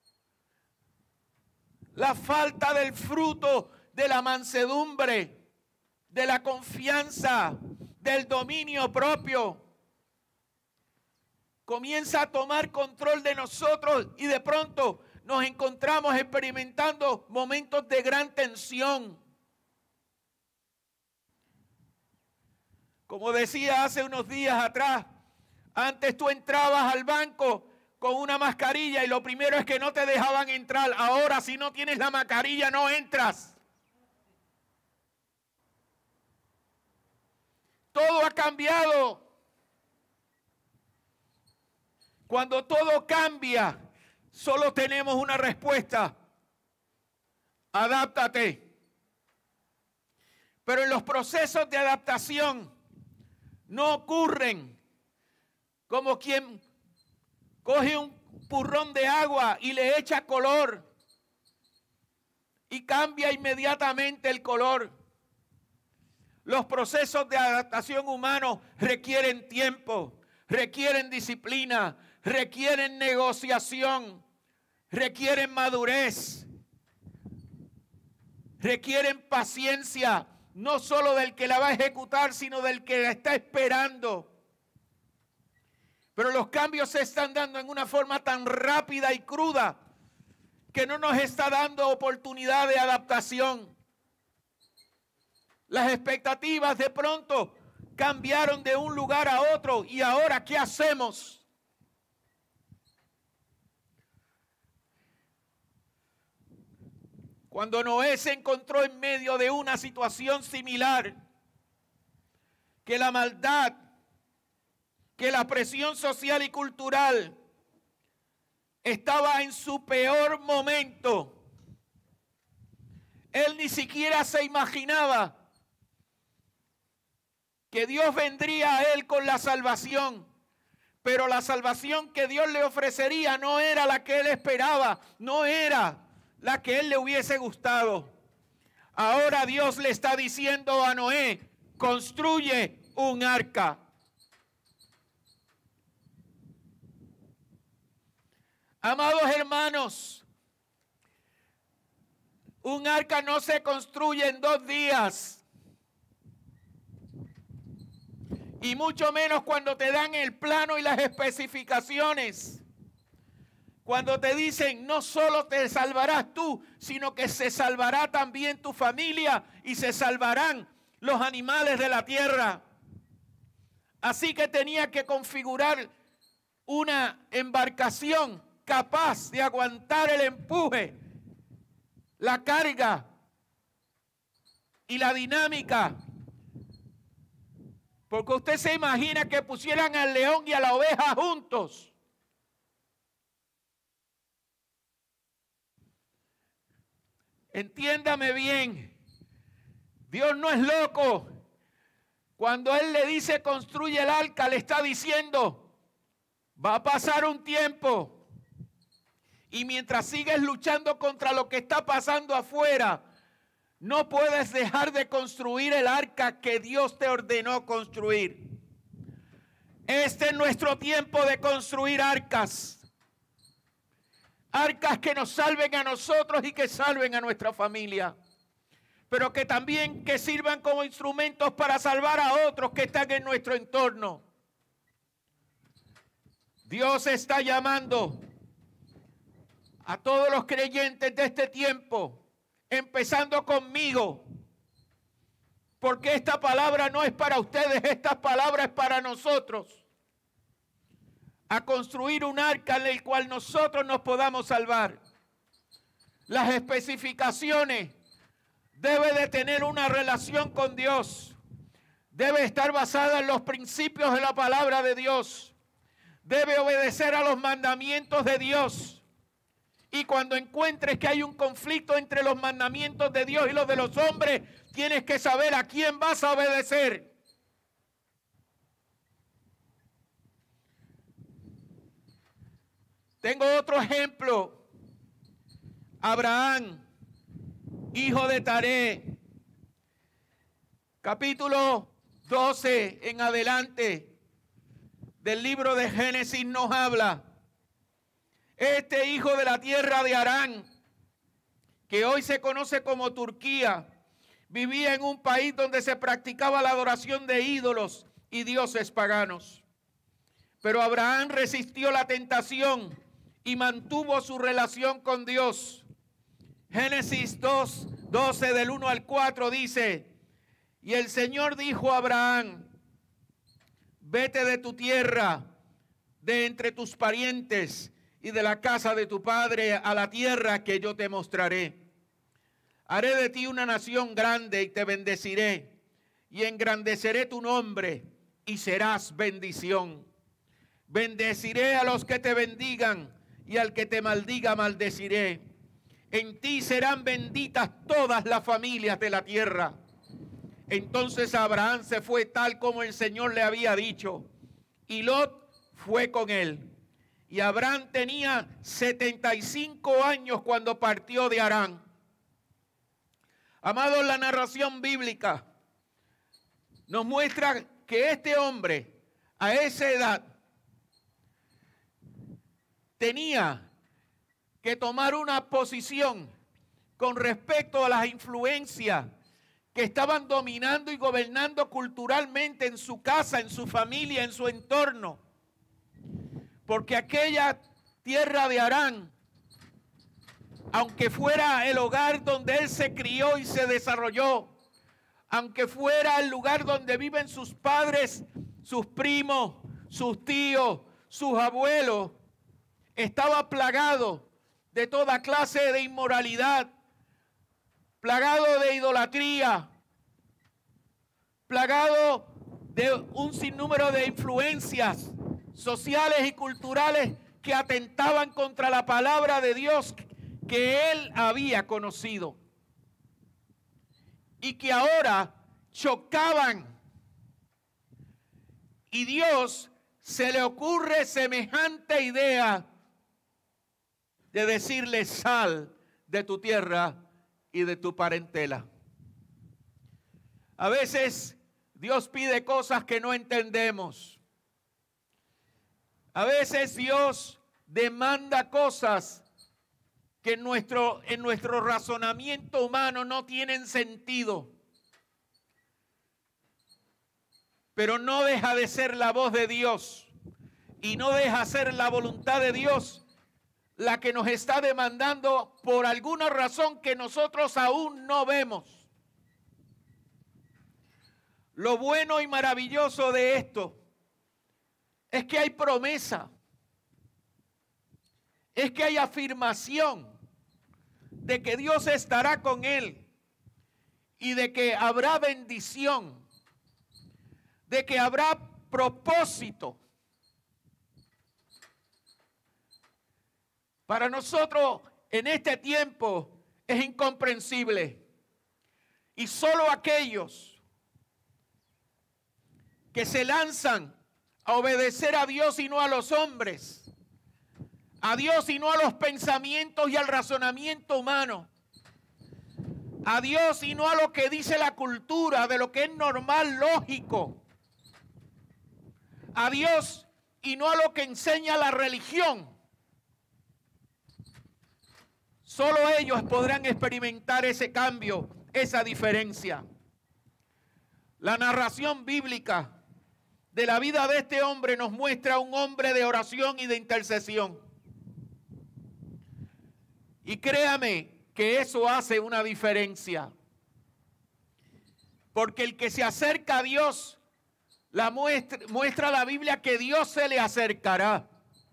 la falta del fruto de la mansedumbre, de la confianza, del dominio propio, comienza a tomar control de nosotros y de pronto nos encontramos experimentando momentos de gran tensión. Como decía hace unos días atrás, antes tú entrabas al banco con una mascarilla y lo primero es que no te dejaban entrar. Ahora si no tienes la mascarilla no entras. Todo ha cambiado. Cuando todo cambia, solo tenemos una respuesta: adáptate. Pero en los procesos de adaptación no ocurren como quien coge un purrón de agua y le echa color y cambia inmediatamente el color. Los procesos de adaptación humanos requieren tiempo, requieren disciplina, requieren negociación, requieren madurez, requieren paciencia, no solo del que la va a ejecutar, sino del que la está esperando. Pero los cambios se están dando en una forma tan rápida y cruda que no nos está dando oportunidad de adaptación. Las expectativas de pronto cambiaron de un lugar a otro y ahora ¿qué hacemos? Cuando Noé se encontró en medio de una situación similar, que la maldad, que la presión social y cultural estaba en su peor momento, él ni siquiera se imaginaba que Dios vendría a él con la salvación, pero la salvación que Dios le ofrecería no era la que él esperaba, no era la que él le hubiese gustado. Ahora Dios le está diciendo a Noé, construye un arca. Amados hermanos, un arca no se construye en 2 días. Y mucho menos cuando te dan el plano y las especificaciones. Cuando te dicen, no solo te salvarás tú, sino que se salvará también tu familia y se salvarán los animales de la tierra. Así que tenía que configurar una embarcación capaz de aguantar el empuje, la carga y la dinámica. Porque usted se imagina que pusieran al león y a la oveja juntos. Entiéndame bien, Dios no es loco. Cuando Él le dice construye el arca, le está diciendo, va a pasar un tiempo. Y mientras sigues luchando contra lo que está pasando afuera, no puedes dejar de construir el arca que Dios te ordenó construir. Este es nuestro tiempo de construir arcas. Arcas que nos salven a nosotros y que salven a nuestra familia. Pero que también que sirvan como instrumentos para salvar a otros que están en nuestro entorno. Dios está llamando a todos los creyentes de este tiempo, empezando conmigo, porque esta palabra no es para ustedes, esta palabra es para nosotros, a construir un arca en el cual nosotros nos podamos salvar. Las especificaciones debe de tener una relación con Dios, debe estar basada en los principios de la palabra de Dios, debe obedecer a los mandamientos de Dios. Y cuando encuentres que hay un conflicto entre los mandamientos de Dios y los de los hombres, tienes que saber a quién vas a obedecer. Tengo otro ejemplo. Abraham, hijo de Taré. Capítulo 12 en adelante del libro de Génesis nos habla. Este hijo de la tierra de Harán, que hoy se conoce como Turquía, vivía en un país donde se practicaba la adoración de ídolos y dioses paganos. Pero Abraham resistió la tentación y mantuvo su relación con Dios. Génesis 2:12 del 1 al 4 dice, y el Señor dijo a Abraham, vete de tu tierra, de entre tus parientes y de la casa de tu padre a la tierra que yo te mostraré. Haré de ti una nación grande y te bendeciré y engrandeceré tu nombre y serás bendición. Bendeciré a los que te bendigan y al que te maldiga maldeciré. En ti serán benditas todas las familias de la tierra. Entonces Abraham se fue tal como el Señor le había dicho, y Lot fue con él. Y Abraham tenía 75 años cuando partió de Harán. Amados, la narración bíblica nos muestra que este hombre a esa edad tenía que tomar una posición con respecto a las influencias que estaban dominando y gobernando culturalmente en su casa, en su familia, en su entorno. Porque aquella tierra de Harán aunque fuera el hogar donde él se crió y se desarrolló, aunque fuera el lugar donde viven sus padres, sus primos, sus tíos, sus abuelos, estaba plagado de toda clase de inmoralidad, plagado de idolatría, plagado de un sinnúmero de influencias sociales y culturales que atentaban contra la palabra de Dios que él había conocido y que ahora chocaban. Y Dios se le ocurre semejante idea de decirle: sal de tu tierra y de tu parentela. A veces Dios pide cosas que no entendemos. A veces Dios demanda cosas que en nuestro razonamiento humano no tienen sentido. Pero no deja de ser la voz de Dios y no deja de ser la voluntad de Dios la que nos está demandando por alguna razón que nosotros aún no vemos. Lo bueno y maravilloso de esto es que hay promesa, es que hay afirmación de que Dios estará con él y de que habrá bendición, de que habrá propósito. Para nosotros en este tiempo es incomprensible y solo aquellos que se lanzan a obedecer a Dios y no a los hombres, a Dios y no a los pensamientos y al razonamiento humano, a Dios y no a lo que dice la cultura, de lo que es normal, lógico, a Dios y no a lo que enseña la religión. Solo ellos podrán experimentar ese cambio, esa diferencia. La narración bíblica de la vida de este hombre nos muestra un hombre de oración y de intercesión. Y créame que eso hace una diferencia. Porque el que se acerca a Dios, muestra la Biblia que Dios se le acercará.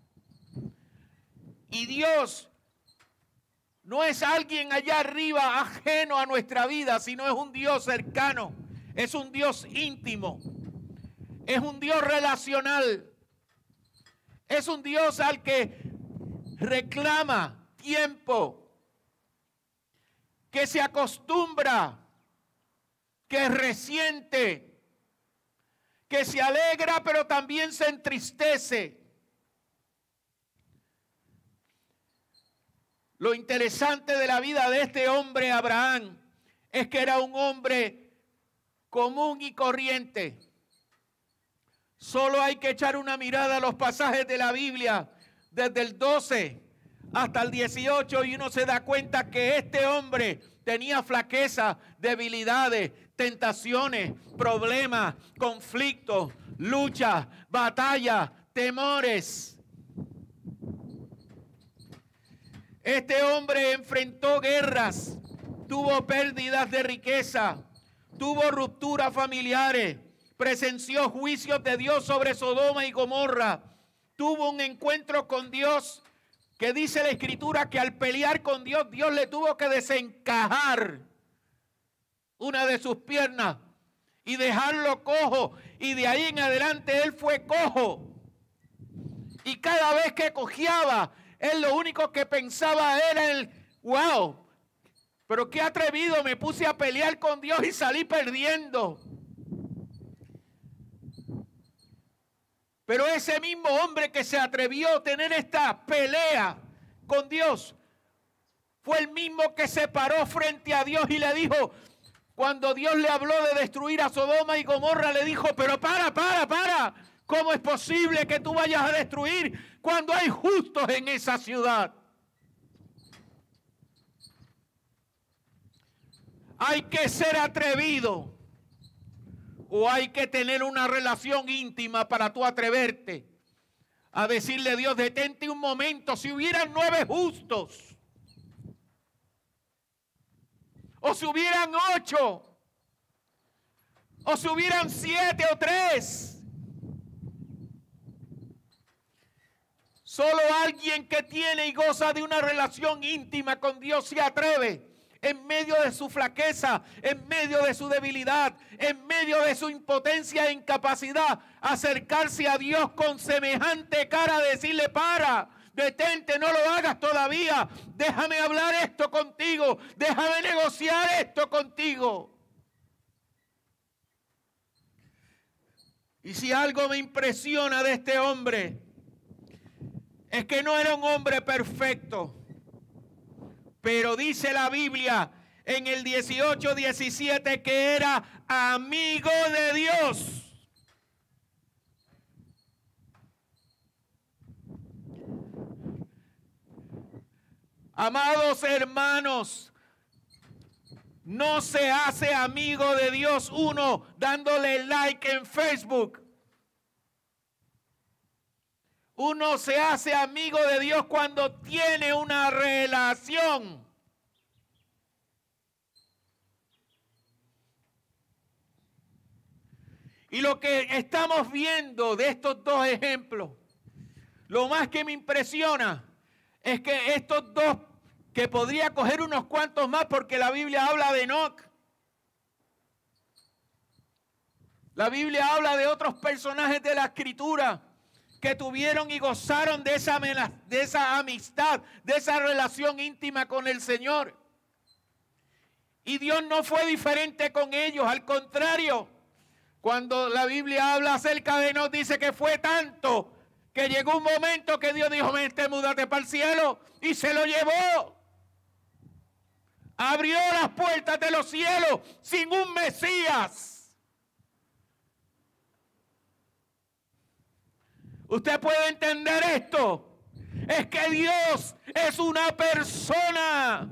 Y Dios no es alguien allá arriba ajeno a nuestra vida, sino es un Dios cercano, es un Dios íntimo. Es un Dios relacional. Es un Dios al que reclama tiempo, que se acostumbra, que resiente, que se alegra pero también se entristece. Lo interesante de la vida de este hombre Abraham es que era un hombre común y corriente. Solo hay que echar una mirada a los pasajes de la Biblia, desde el 12 hasta el 18, y uno se da cuenta que este hombre tenía flaqueza, debilidades, tentaciones, problemas, conflictos, luchas, batallas, temores. Este hombre enfrentó guerras, tuvo pérdidas de riqueza, tuvo rupturas familiares, presenció juicios de Dios sobre Sodoma y Gomorra, tuvo un encuentro con Dios que dice la Escritura que al pelear con Dios, Dios le tuvo que desencajar una de sus piernas y dejarlo cojo, y de ahí en adelante él fue cojo. Y cada vez que cojeaba, él lo único que pensaba era el wow, pero qué atrevido, me puse a pelear con Dios y salí perdiendo. Pero ese mismo hombre que se atrevió a tener esta pelea con Dios fue el mismo que se paró frente a Dios y le dijo, cuando Dios le habló de destruir a Sodoma y Gomorra, le dijo, pero para. ¿Cómo es posible que tú vayas a destruir cuando hay justos en esa ciudad? Hay que ser atrevido. O hay que tener una relación íntima para tú atreverte a decirle a Dios, detente un momento, si hubieran 9 justos, o si hubieran 8, o si hubieran 7 o 3. Solo alguien que tiene y goza de una relación íntima con Dios se atreve, en medio de su flaqueza, en medio de su debilidad, en medio de su impotencia e incapacidad, acercarse a Dios con semejante cara, decirle: para, detente, no lo hagas todavía, déjame hablar esto contigo, déjame negociar esto contigo. Y si algo me impresiona de este hombre, es que no era un hombre perfecto, pero dice la Biblia en el 18:17 que era amigo de Dios. Amados hermanos, no se hace amigo de Dios uno dándole like en Facebook. Uno se hace amigo de Dios cuando tiene una relación. Y lo que estamos viendo de estos dos ejemplos, lo más que me impresiona es que estos dos, que podría coger unos cuantos más porque la Biblia habla de Enoc. La Biblia habla de otros personajes de la Escritura que tuvieron y gozaron de esa amistad, de esa relación íntima con el Señor. Y Dios no fue diferente con ellos, al contrario. Cuando la Biblia habla acerca de Enoc, dice que fue tanto que llegó un momento que Dios dijo: vente, múdate para el cielo, y se lo llevó. Abrió las puertas de los cielos sin un Mesías. ¿Usted puede entender esto? Es que Dios es una persona.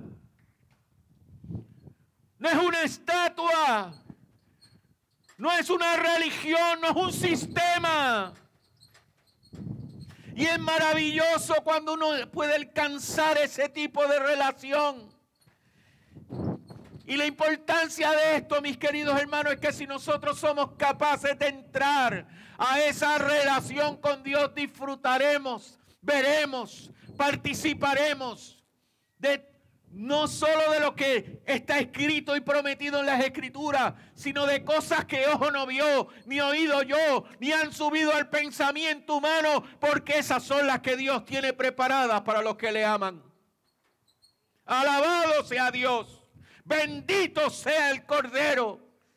No es una estatua. No es una religión, no es un sistema. Y es maravilloso cuando uno puede alcanzar ese tipo de relación. Y la importancia de esto, mis queridos hermanos, es que si nosotros somos capaces de entrar a esa relación con Dios, disfrutaremos, veremos, participaremos de no solo de lo que está escrito y prometido en las Escrituras, sino de cosas que ojo no vio, ni oído yo, ni han subido al pensamiento humano, porque esas son las que Dios tiene preparadas para los que le aman. Alabado sea Dios, bendito sea el Cordero.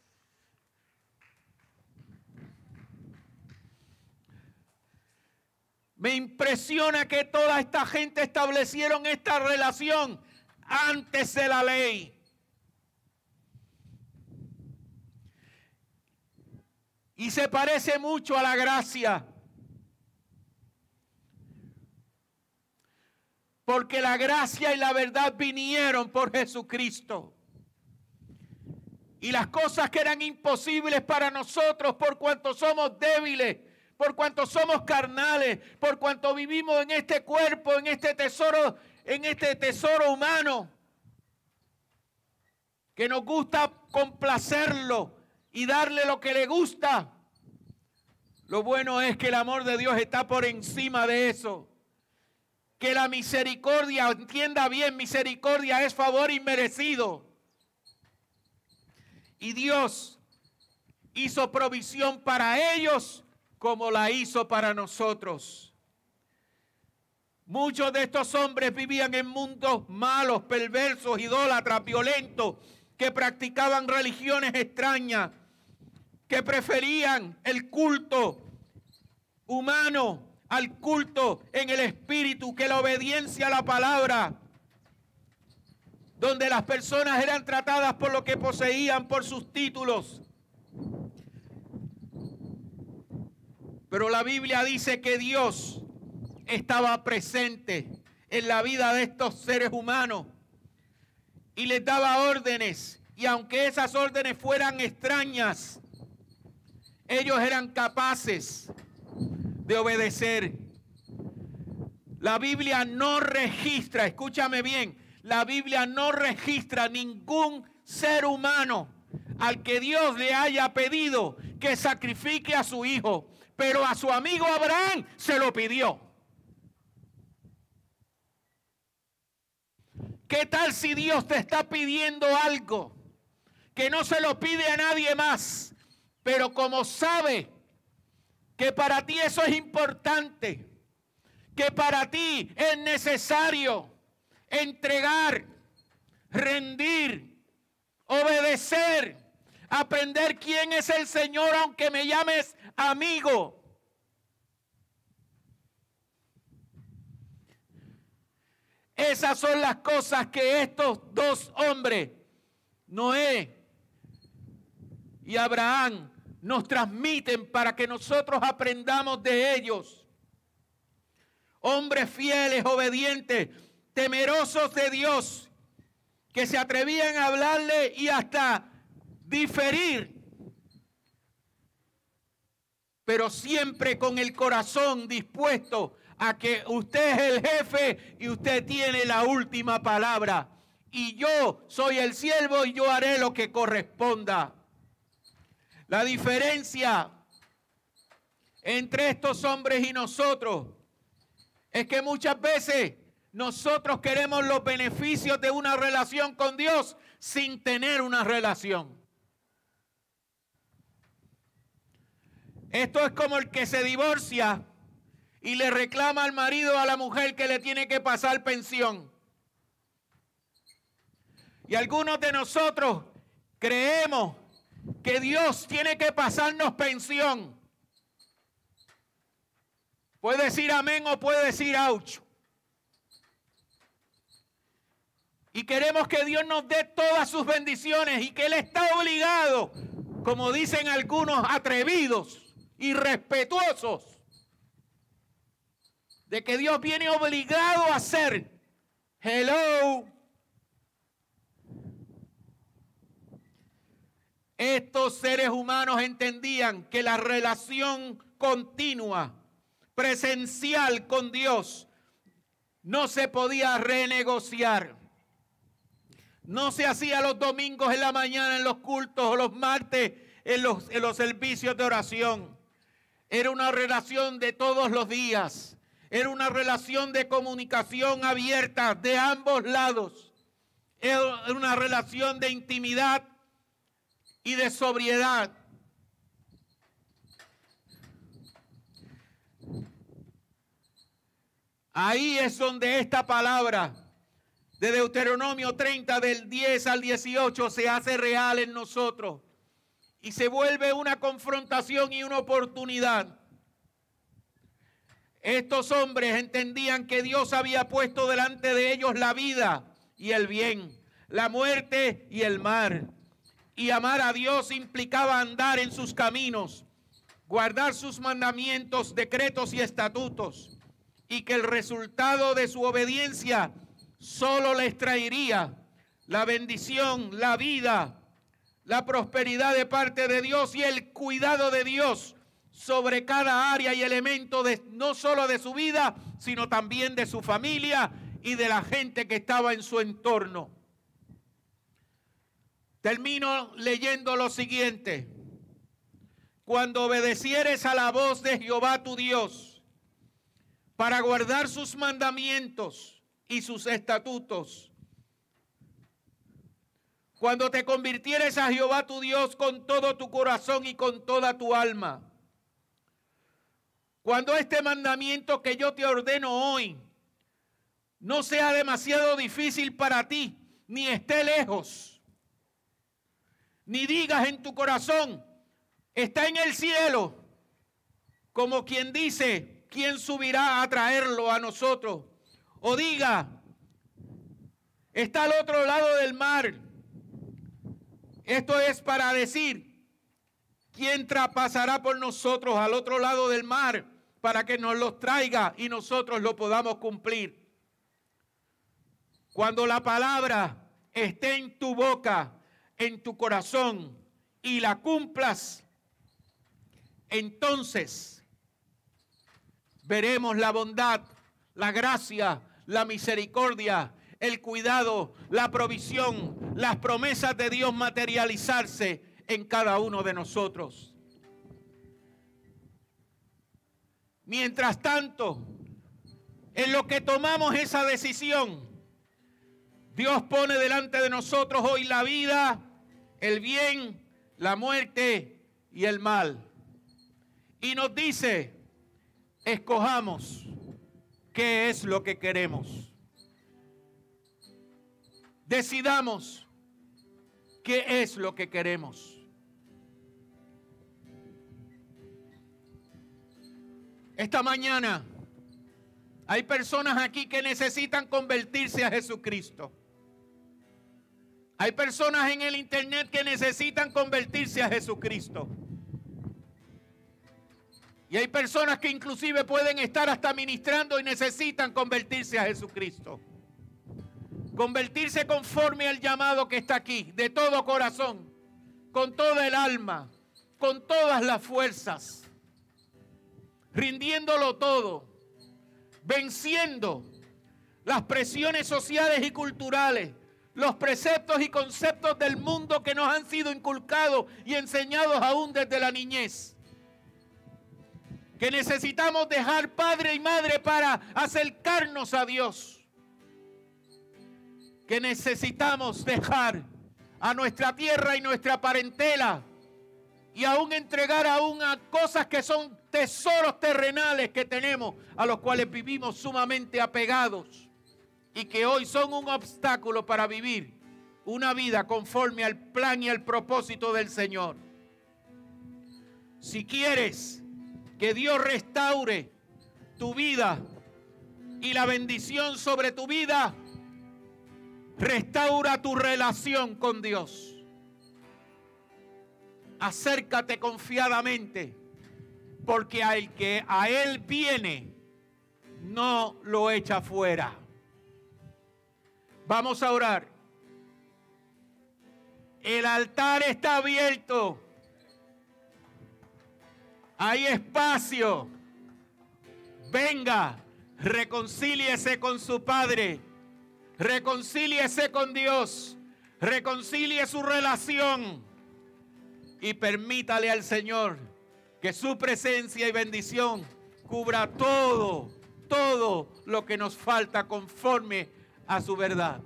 Me impresiona que toda esta gente establecieron esta relación antes de la ley. Y se parece mucho a la gracia. Porque la gracia y la verdad vinieron por Jesucristo. Y las cosas que eran imposibles para nosotros, por cuanto somos débiles, por cuanto somos carnales, por cuanto vivimos en este cuerpo, en este tesoro humano, que nos gusta complacerlo y darle lo que le gusta. Lo bueno es que el amor de Dios está por encima de eso. Que la misericordia, entienda bien, misericordia es favor inmerecido. Y Dios hizo provisión para ellos como la hizo para nosotros. Muchos de estos hombres vivían en mundos malos, perversos, idólatras, violentos, que practicaban religiones extrañas, que preferían el culto humano al culto en el espíritu, que la obediencia a la palabra, donde las personas eran tratadas por lo que poseían, por sus títulos. Pero la Biblia dice que Dios estaba presente en la vida de estos seres humanos y les daba órdenes, y aunque esas órdenes fueran extrañas, ellos eran capaces de obedecer. La Biblia no registra, escúchame bien, la Biblia no registra ningún ser humano al que Dios le haya pedido que sacrifique a su hijo, pero a su amigo Abraham se lo pidió. ¿Qué tal si Dios te está pidiendo algo que no se lo pide a nadie más, pero como sabe que para ti eso es importante, que para ti es necesario entregar, rendir, obedecer, aprender quién es el Señor aunque me llames amigo? Esas son las cosas que estos dos hombres, Noé y Abraham, nos transmiten para que nosotros aprendamos de ellos. Hombres fieles, obedientes, temerosos de Dios, que se atrevían a hablarle y hasta diferir, pero siempre con el corazón dispuesto a que usted es el jefe y usted tiene la última palabra. Y yo soy el siervo y yo haré lo que corresponda. La diferencia entre estos hombres y nosotros es que muchas veces nosotros queremos los beneficios de una relación con Dios sin tener una relación. Esto es como el que se divorcia y le reclama al marido o a la mujer que le tiene que pasar pensión. Y algunos de nosotros creemos que Dios tiene que pasarnos pensión. Puede decir amén o puede decir ouch. Y queremos que Dios nos dé todas sus bendiciones y que Él está obligado, como dicen algunos atrevidos, irrespetuosos, de que Dios viene obligado a hacer. Hello. Estos seres humanos entendían que la relación continua, presencial con Dios, no se podía renegociar. No se hacía los domingos en la mañana en los cultos o los martes en los servicios de oración. Era una relación de todos los días. Era una relación de comunicación abierta de ambos lados. Era una relación de intimidad y de sobriedad. Ahí es donde esta palabra de Deuteronomio 30 del 10 al 18 se hace real en nosotros y se vuelve una confrontación y una oportunidad. Estos hombres entendían que Dios había puesto delante de ellos la vida y el bien, la muerte y el mal. Y amar a Dios implicaba andar en sus caminos, guardar sus mandamientos, decretos y estatutos, y que el resultado de su obediencia solo les traería la bendición, la vida, la prosperidad de parte de Dios y el cuidado de Dios sobre cada área y elemento no solo de su vida, sino también de su familia y de la gente que estaba en su entorno. Termino leyendo lo siguiente. Cuando obedecieres a la voz de Jehová tu Dios, para guardar sus mandamientos y sus estatutos, cuando te convirtieres a Jehová tu Dios con todo tu corazón y con toda tu alma, cuando este mandamiento que yo te ordeno hoy no sea demasiado difícil para ti, ni esté lejos, ni digas en tu corazón, está en el cielo, como quien dice, ¿quién subirá a traerlo a nosotros? O diga, está al otro lado del mar. Esto es para decir, ¿quién traspasará por nosotros al otro lado del mar para que nos los traiga y nosotros lo podamos cumplir? Cuando la palabra esté en tu boca, en tu corazón y la cumplas, entonces veremos la bondad, la gracia, la misericordia, el cuidado, la provisión, las promesas de Dios materializarse en cada uno de nosotros. Mientras tanto, en lo que tomamos esa decisión, Dios pone delante de nosotros hoy la vida, el bien, la muerte y el mal. Y nos dice, escojamos qué es lo que queremos. Decidamos qué es lo que queremos. Esta mañana hay personas aquí que necesitan convertirse a Jesucristo. Hay personas en el internet que necesitan convertirse a Jesucristo. Y hay personas que inclusive pueden estar hasta ministrando y necesitan convertirse a Jesucristo. Convertirse conforme al llamado que está aquí, de todo corazón, con toda el alma, con todas las fuerzas, rindiéndolo todo, venciendo las presiones sociales y culturales, los preceptos y conceptos del mundo que nos han sido inculcados y enseñados aún desde la niñez. Que necesitamos dejar padre y madre para acercarnos a Dios. Que necesitamos dejar a nuestra tierra y nuestra parentela y aún entregar aún a cosas que son tesoros terrenales que tenemos, a los cuales vivimos sumamente apegados y que hoy son un obstáculo para vivir una vida conforme al plan y al propósito del Señor. Si quieres que Dios restaure tu vida y la bendición sobre tu vida, restaura tu relación con Dios. Acércate confiadamente, porque al que a Él viene, no lo echa fuera. Vamos a orar. El altar está abierto. Hay espacio. Venga, reconcíliese con su Padre. Reconcíliese con Dios. Reconcilie su relación. Y permítale al Señor que su presencia y bendición cubra todo lo que nos falta conforme a su verdad.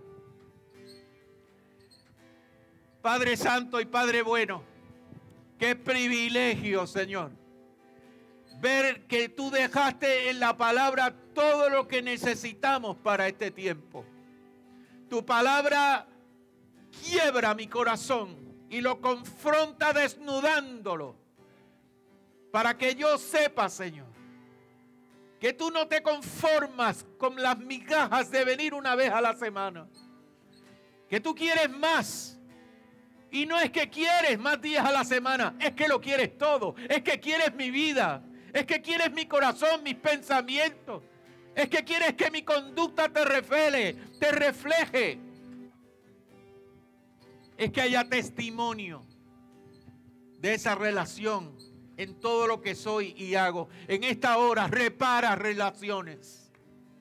Padre Santo y Padre bueno, qué privilegio, Señor, ver que tú dejaste en la palabra todo lo que necesitamos para este tiempo. Tu palabra quiebra mi corazón y lo confronta desnudándolo, para que yo sepa, Señor, que tú no te conformas con las migajas de venir una vez a la semana, que tú quieres más. Y no es que quieres más días a la semana, es que lo quieres todo, es que quieres mi vida, es que quieres mi corazón, mis pensamientos, es que quieres que mi conducta te refleje. Es que haya testimonio de esa relación en todo lo que soy y hago. En esta hora, repara relaciones.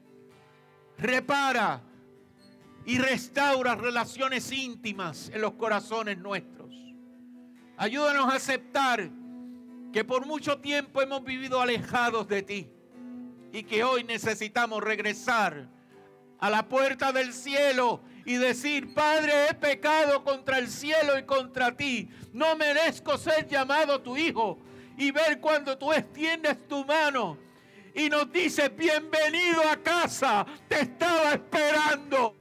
Repara y restaura relaciones íntimas en los corazones nuestros. Ayúdanos a aceptar que por mucho tiempo hemos vivido alejados de ti y que hoy necesitamos regresar a la puerta del cielo y decir: Padre, he pecado contra el cielo y contra ti. No merezco ser llamado tu hijo. Y ver cuando tú extiendes tu mano y nos dices: bienvenido a casa, te estaba esperando.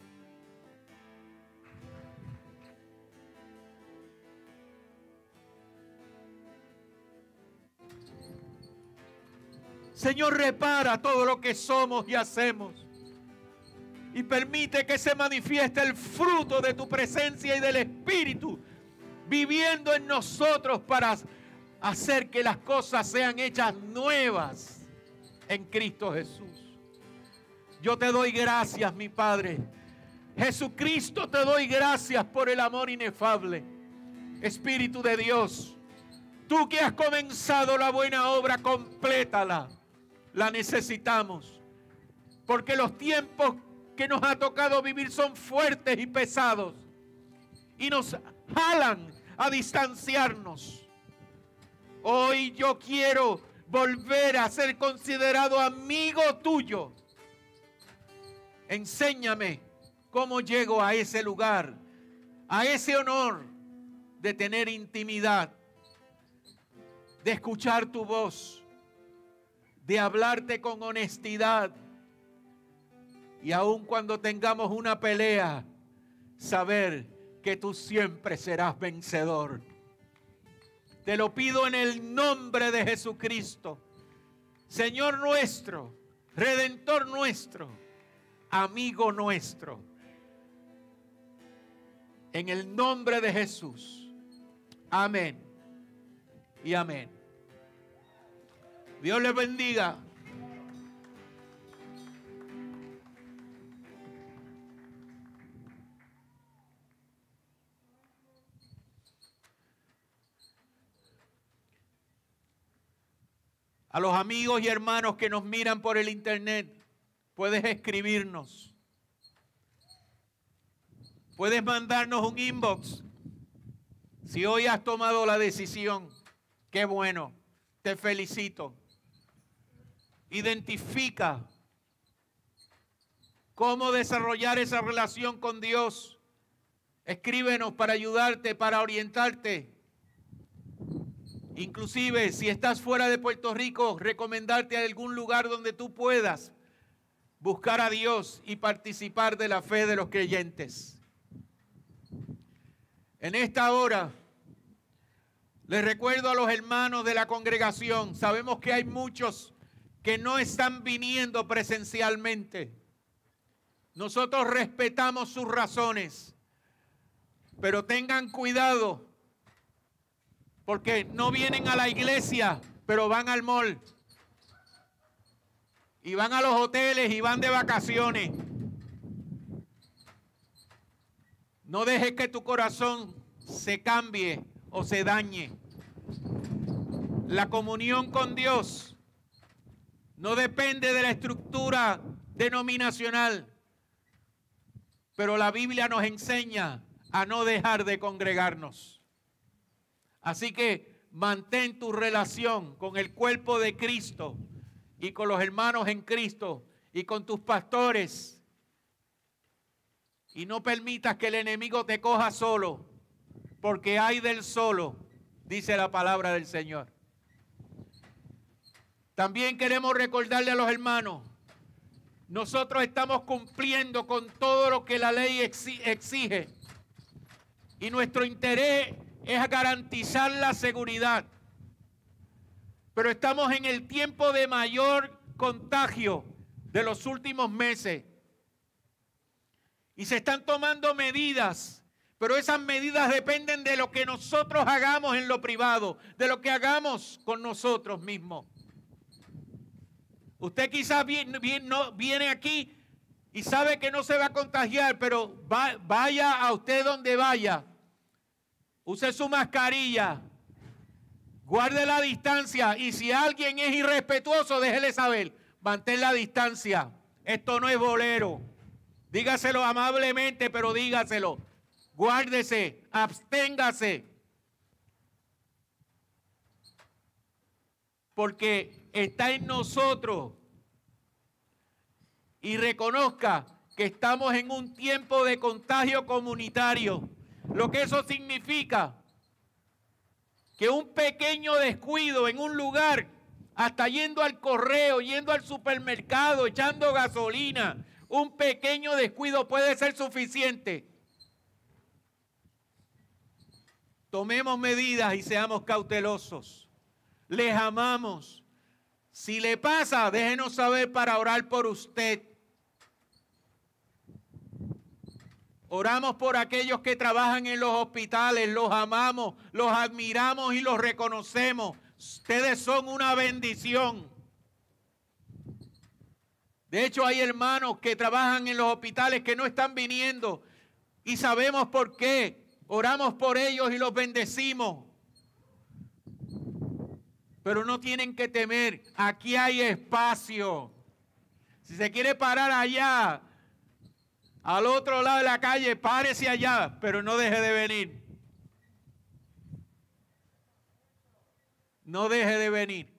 Señor, repara todo lo que somos y hacemos. Y permite que se manifieste el fruto de tu presencia y del Espíritu viviendo en nosotros para hacer que las cosas sean hechas nuevas en Cristo Jesús. Yo te doy gracias, mi Padre. Jesucristo, te doy gracias por el amor inefable. Espíritu de Dios, tú que has comenzado la buena obra, complétala. La necesitamos, porque los tiempos que nos ha tocado vivir son fuertes y pesados y nos jalan a distanciarnos. Hoy yo quiero volver a ser considerado amigo tuyo. Enséñame cómo llego a ese lugar, a ese honor de tener intimidad, de escuchar tu voz, de hablarte con honestidad y aun cuando tengamos una pelea, saber que tú siempre serás vencedor. Te lo pido en el nombre de Jesucristo, Señor nuestro, Redentor nuestro, amigo nuestro. En el nombre de Jesús. Amén y amén. Dios les bendiga. A los amigos y hermanos que nos miran por el internet, puedes escribirnos. Puedes mandarnos un inbox. Si hoy has tomado la decisión, qué bueno, te felicito. Identifica cómo desarrollar esa relación con Dios. Escríbenos para ayudarte, para orientarte. Inclusive, si estás fuera de Puerto Rico, recomendarte a algún lugar donde tú puedas buscar a Dios y participar de la fe de los creyentes. En esta hora, les recuerdo a los hermanos de la congregación, sabemos que hay muchos que no están viniendo presencialmente. Nosotros respetamos sus razones, pero tengan cuidado, porque no vienen a la iglesia, pero van al mall. Y van a los hoteles y van de vacaciones. No dejes que tu corazón se cambie o se dañe. La comunión con Dios no depende de la estructura denominacional, pero la Biblia nos enseña a no dejar de congregarnos. Así que mantén tu relación con el cuerpo de Cristo y con los hermanos en Cristo y con tus pastores. Y no permitas que el enemigo te coja solo, porque hay del solo, dice la palabra del Señor. También queremos recordarle a los hermanos, nosotros estamos cumpliendo con todo lo que la ley exige. Y nuestro interés es garantizar la seguridad. Pero estamos en el tiempo de mayor contagio de los últimos meses. Y se están tomando medidas, pero esas medidas dependen de lo que nosotros hagamos en lo privado, de lo que hagamos con nosotros mismos. Usted quizás viene aquí y sabe que no se va a contagiar, pero vaya a usted donde vaya. Use su mascarilla, guarde la distancia y si alguien es irrespetuoso, déjele saber, mantén la distancia. Esto no es bolero. Dígaselo amablemente, pero dígaselo. Guárdese, absténgase. Porque está en nosotros. Y reconozca que estamos en un tiempo de contagio comunitario. Lo que eso significa que un pequeño descuido en un lugar, hasta yendo al correo, yendo al supermercado, echando gasolina, un pequeño descuido puede ser suficiente. Tomemos medidas y seamos cautelosos. Les amamos. Si le pasa, déjenos saber para orar por usted. Oramos por aquellos que trabajan en los hospitales, los amamos, los admiramos y los reconocemos. Ustedes son una bendición. De hecho, hay hermanos que trabajan en los hospitales que no están viniendo y sabemos por qué. Oramos por ellos y los bendecimos. Pero no tienen que temer, aquí hay espacio. Si se quiere parar allá, al otro lado de la calle, párese allá, pero no deje de venir. No deje de venir.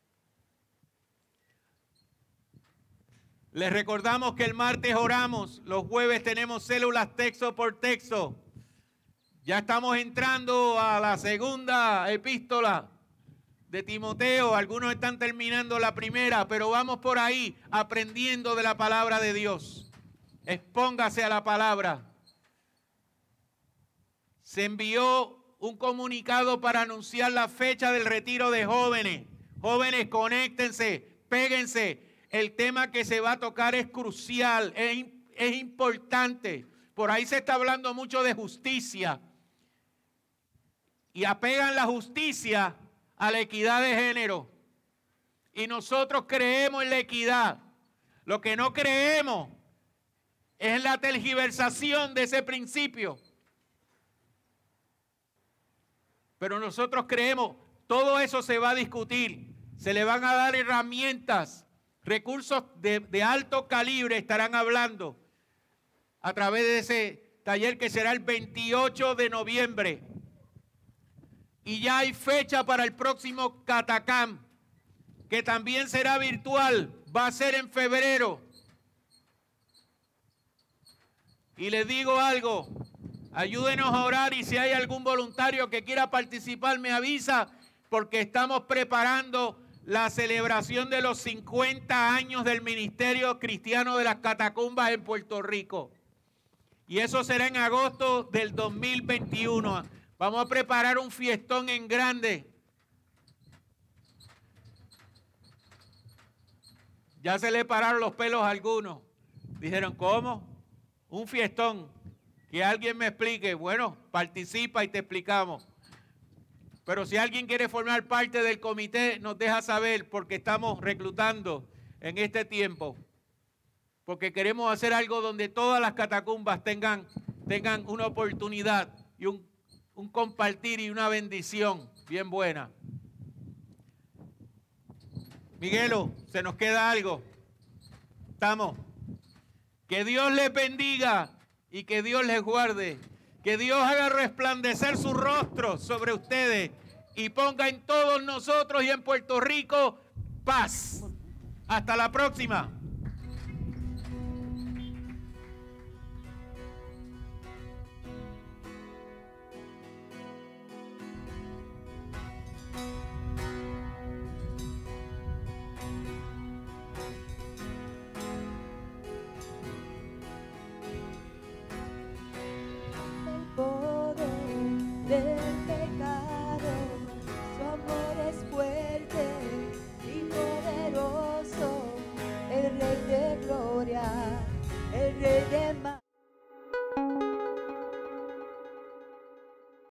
Les recordamos que el martes oramos, los jueves tenemos células texto por texto. Ya estamos entrando a la segunda epístola de Timoteo. Algunos están terminando la primera, pero vamos por ahí aprendiendo de la palabra de Dios. Expóngase a la palabra. Se envió un comunicado para anunciar la fecha del retiro de jóvenes. Jóvenes, conéctense, péguense. El tema que se va a tocar es crucial, es importante. Por ahí se está hablando mucho de justicia. Y apegan la justicia a la equidad de género. Y nosotros creemos en la equidad. Lo que no creemos es en la tergiversación de ese principio. Pero nosotros creemos, todo eso se va a discutir. Se le van a dar herramientas. Recursos de alto calibre estarán hablando a través de ese taller que será el 28 de noviembre. Y ya hay fecha para el próximo Catacam, que también será virtual, va a ser en febrero. Y les digo algo, ayúdenos a orar y si hay algún voluntario que quiera participar me avisa, porque estamos preparando la celebración de los 50 años del Ministerio Cristiano de las Catacumbas en Puerto Rico. Y eso será en agosto del 2021. Vamos a preparar un fiestón en grande. Ya se le pararon los pelos a algunos. Dijeron, ¿cómo? Un fiestón. Que alguien me explique. Bueno, participa y te explicamos. Pero si alguien quiere formar parte del comité, nos deja saber porque estamos reclutando en este tiempo. Porque queremos hacer algo donde todas las catacumbas tengan una oportunidad y un compartir y una bendición bien buena. Miguelo, se nos queda algo. Estamos. Que Dios les bendiga y que Dios les guarde. Que Dios haga resplandecer su rostro sobre ustedes y ponga en todos nosotros y en Puerto Rico paz. Hasta la próxima. El Rey de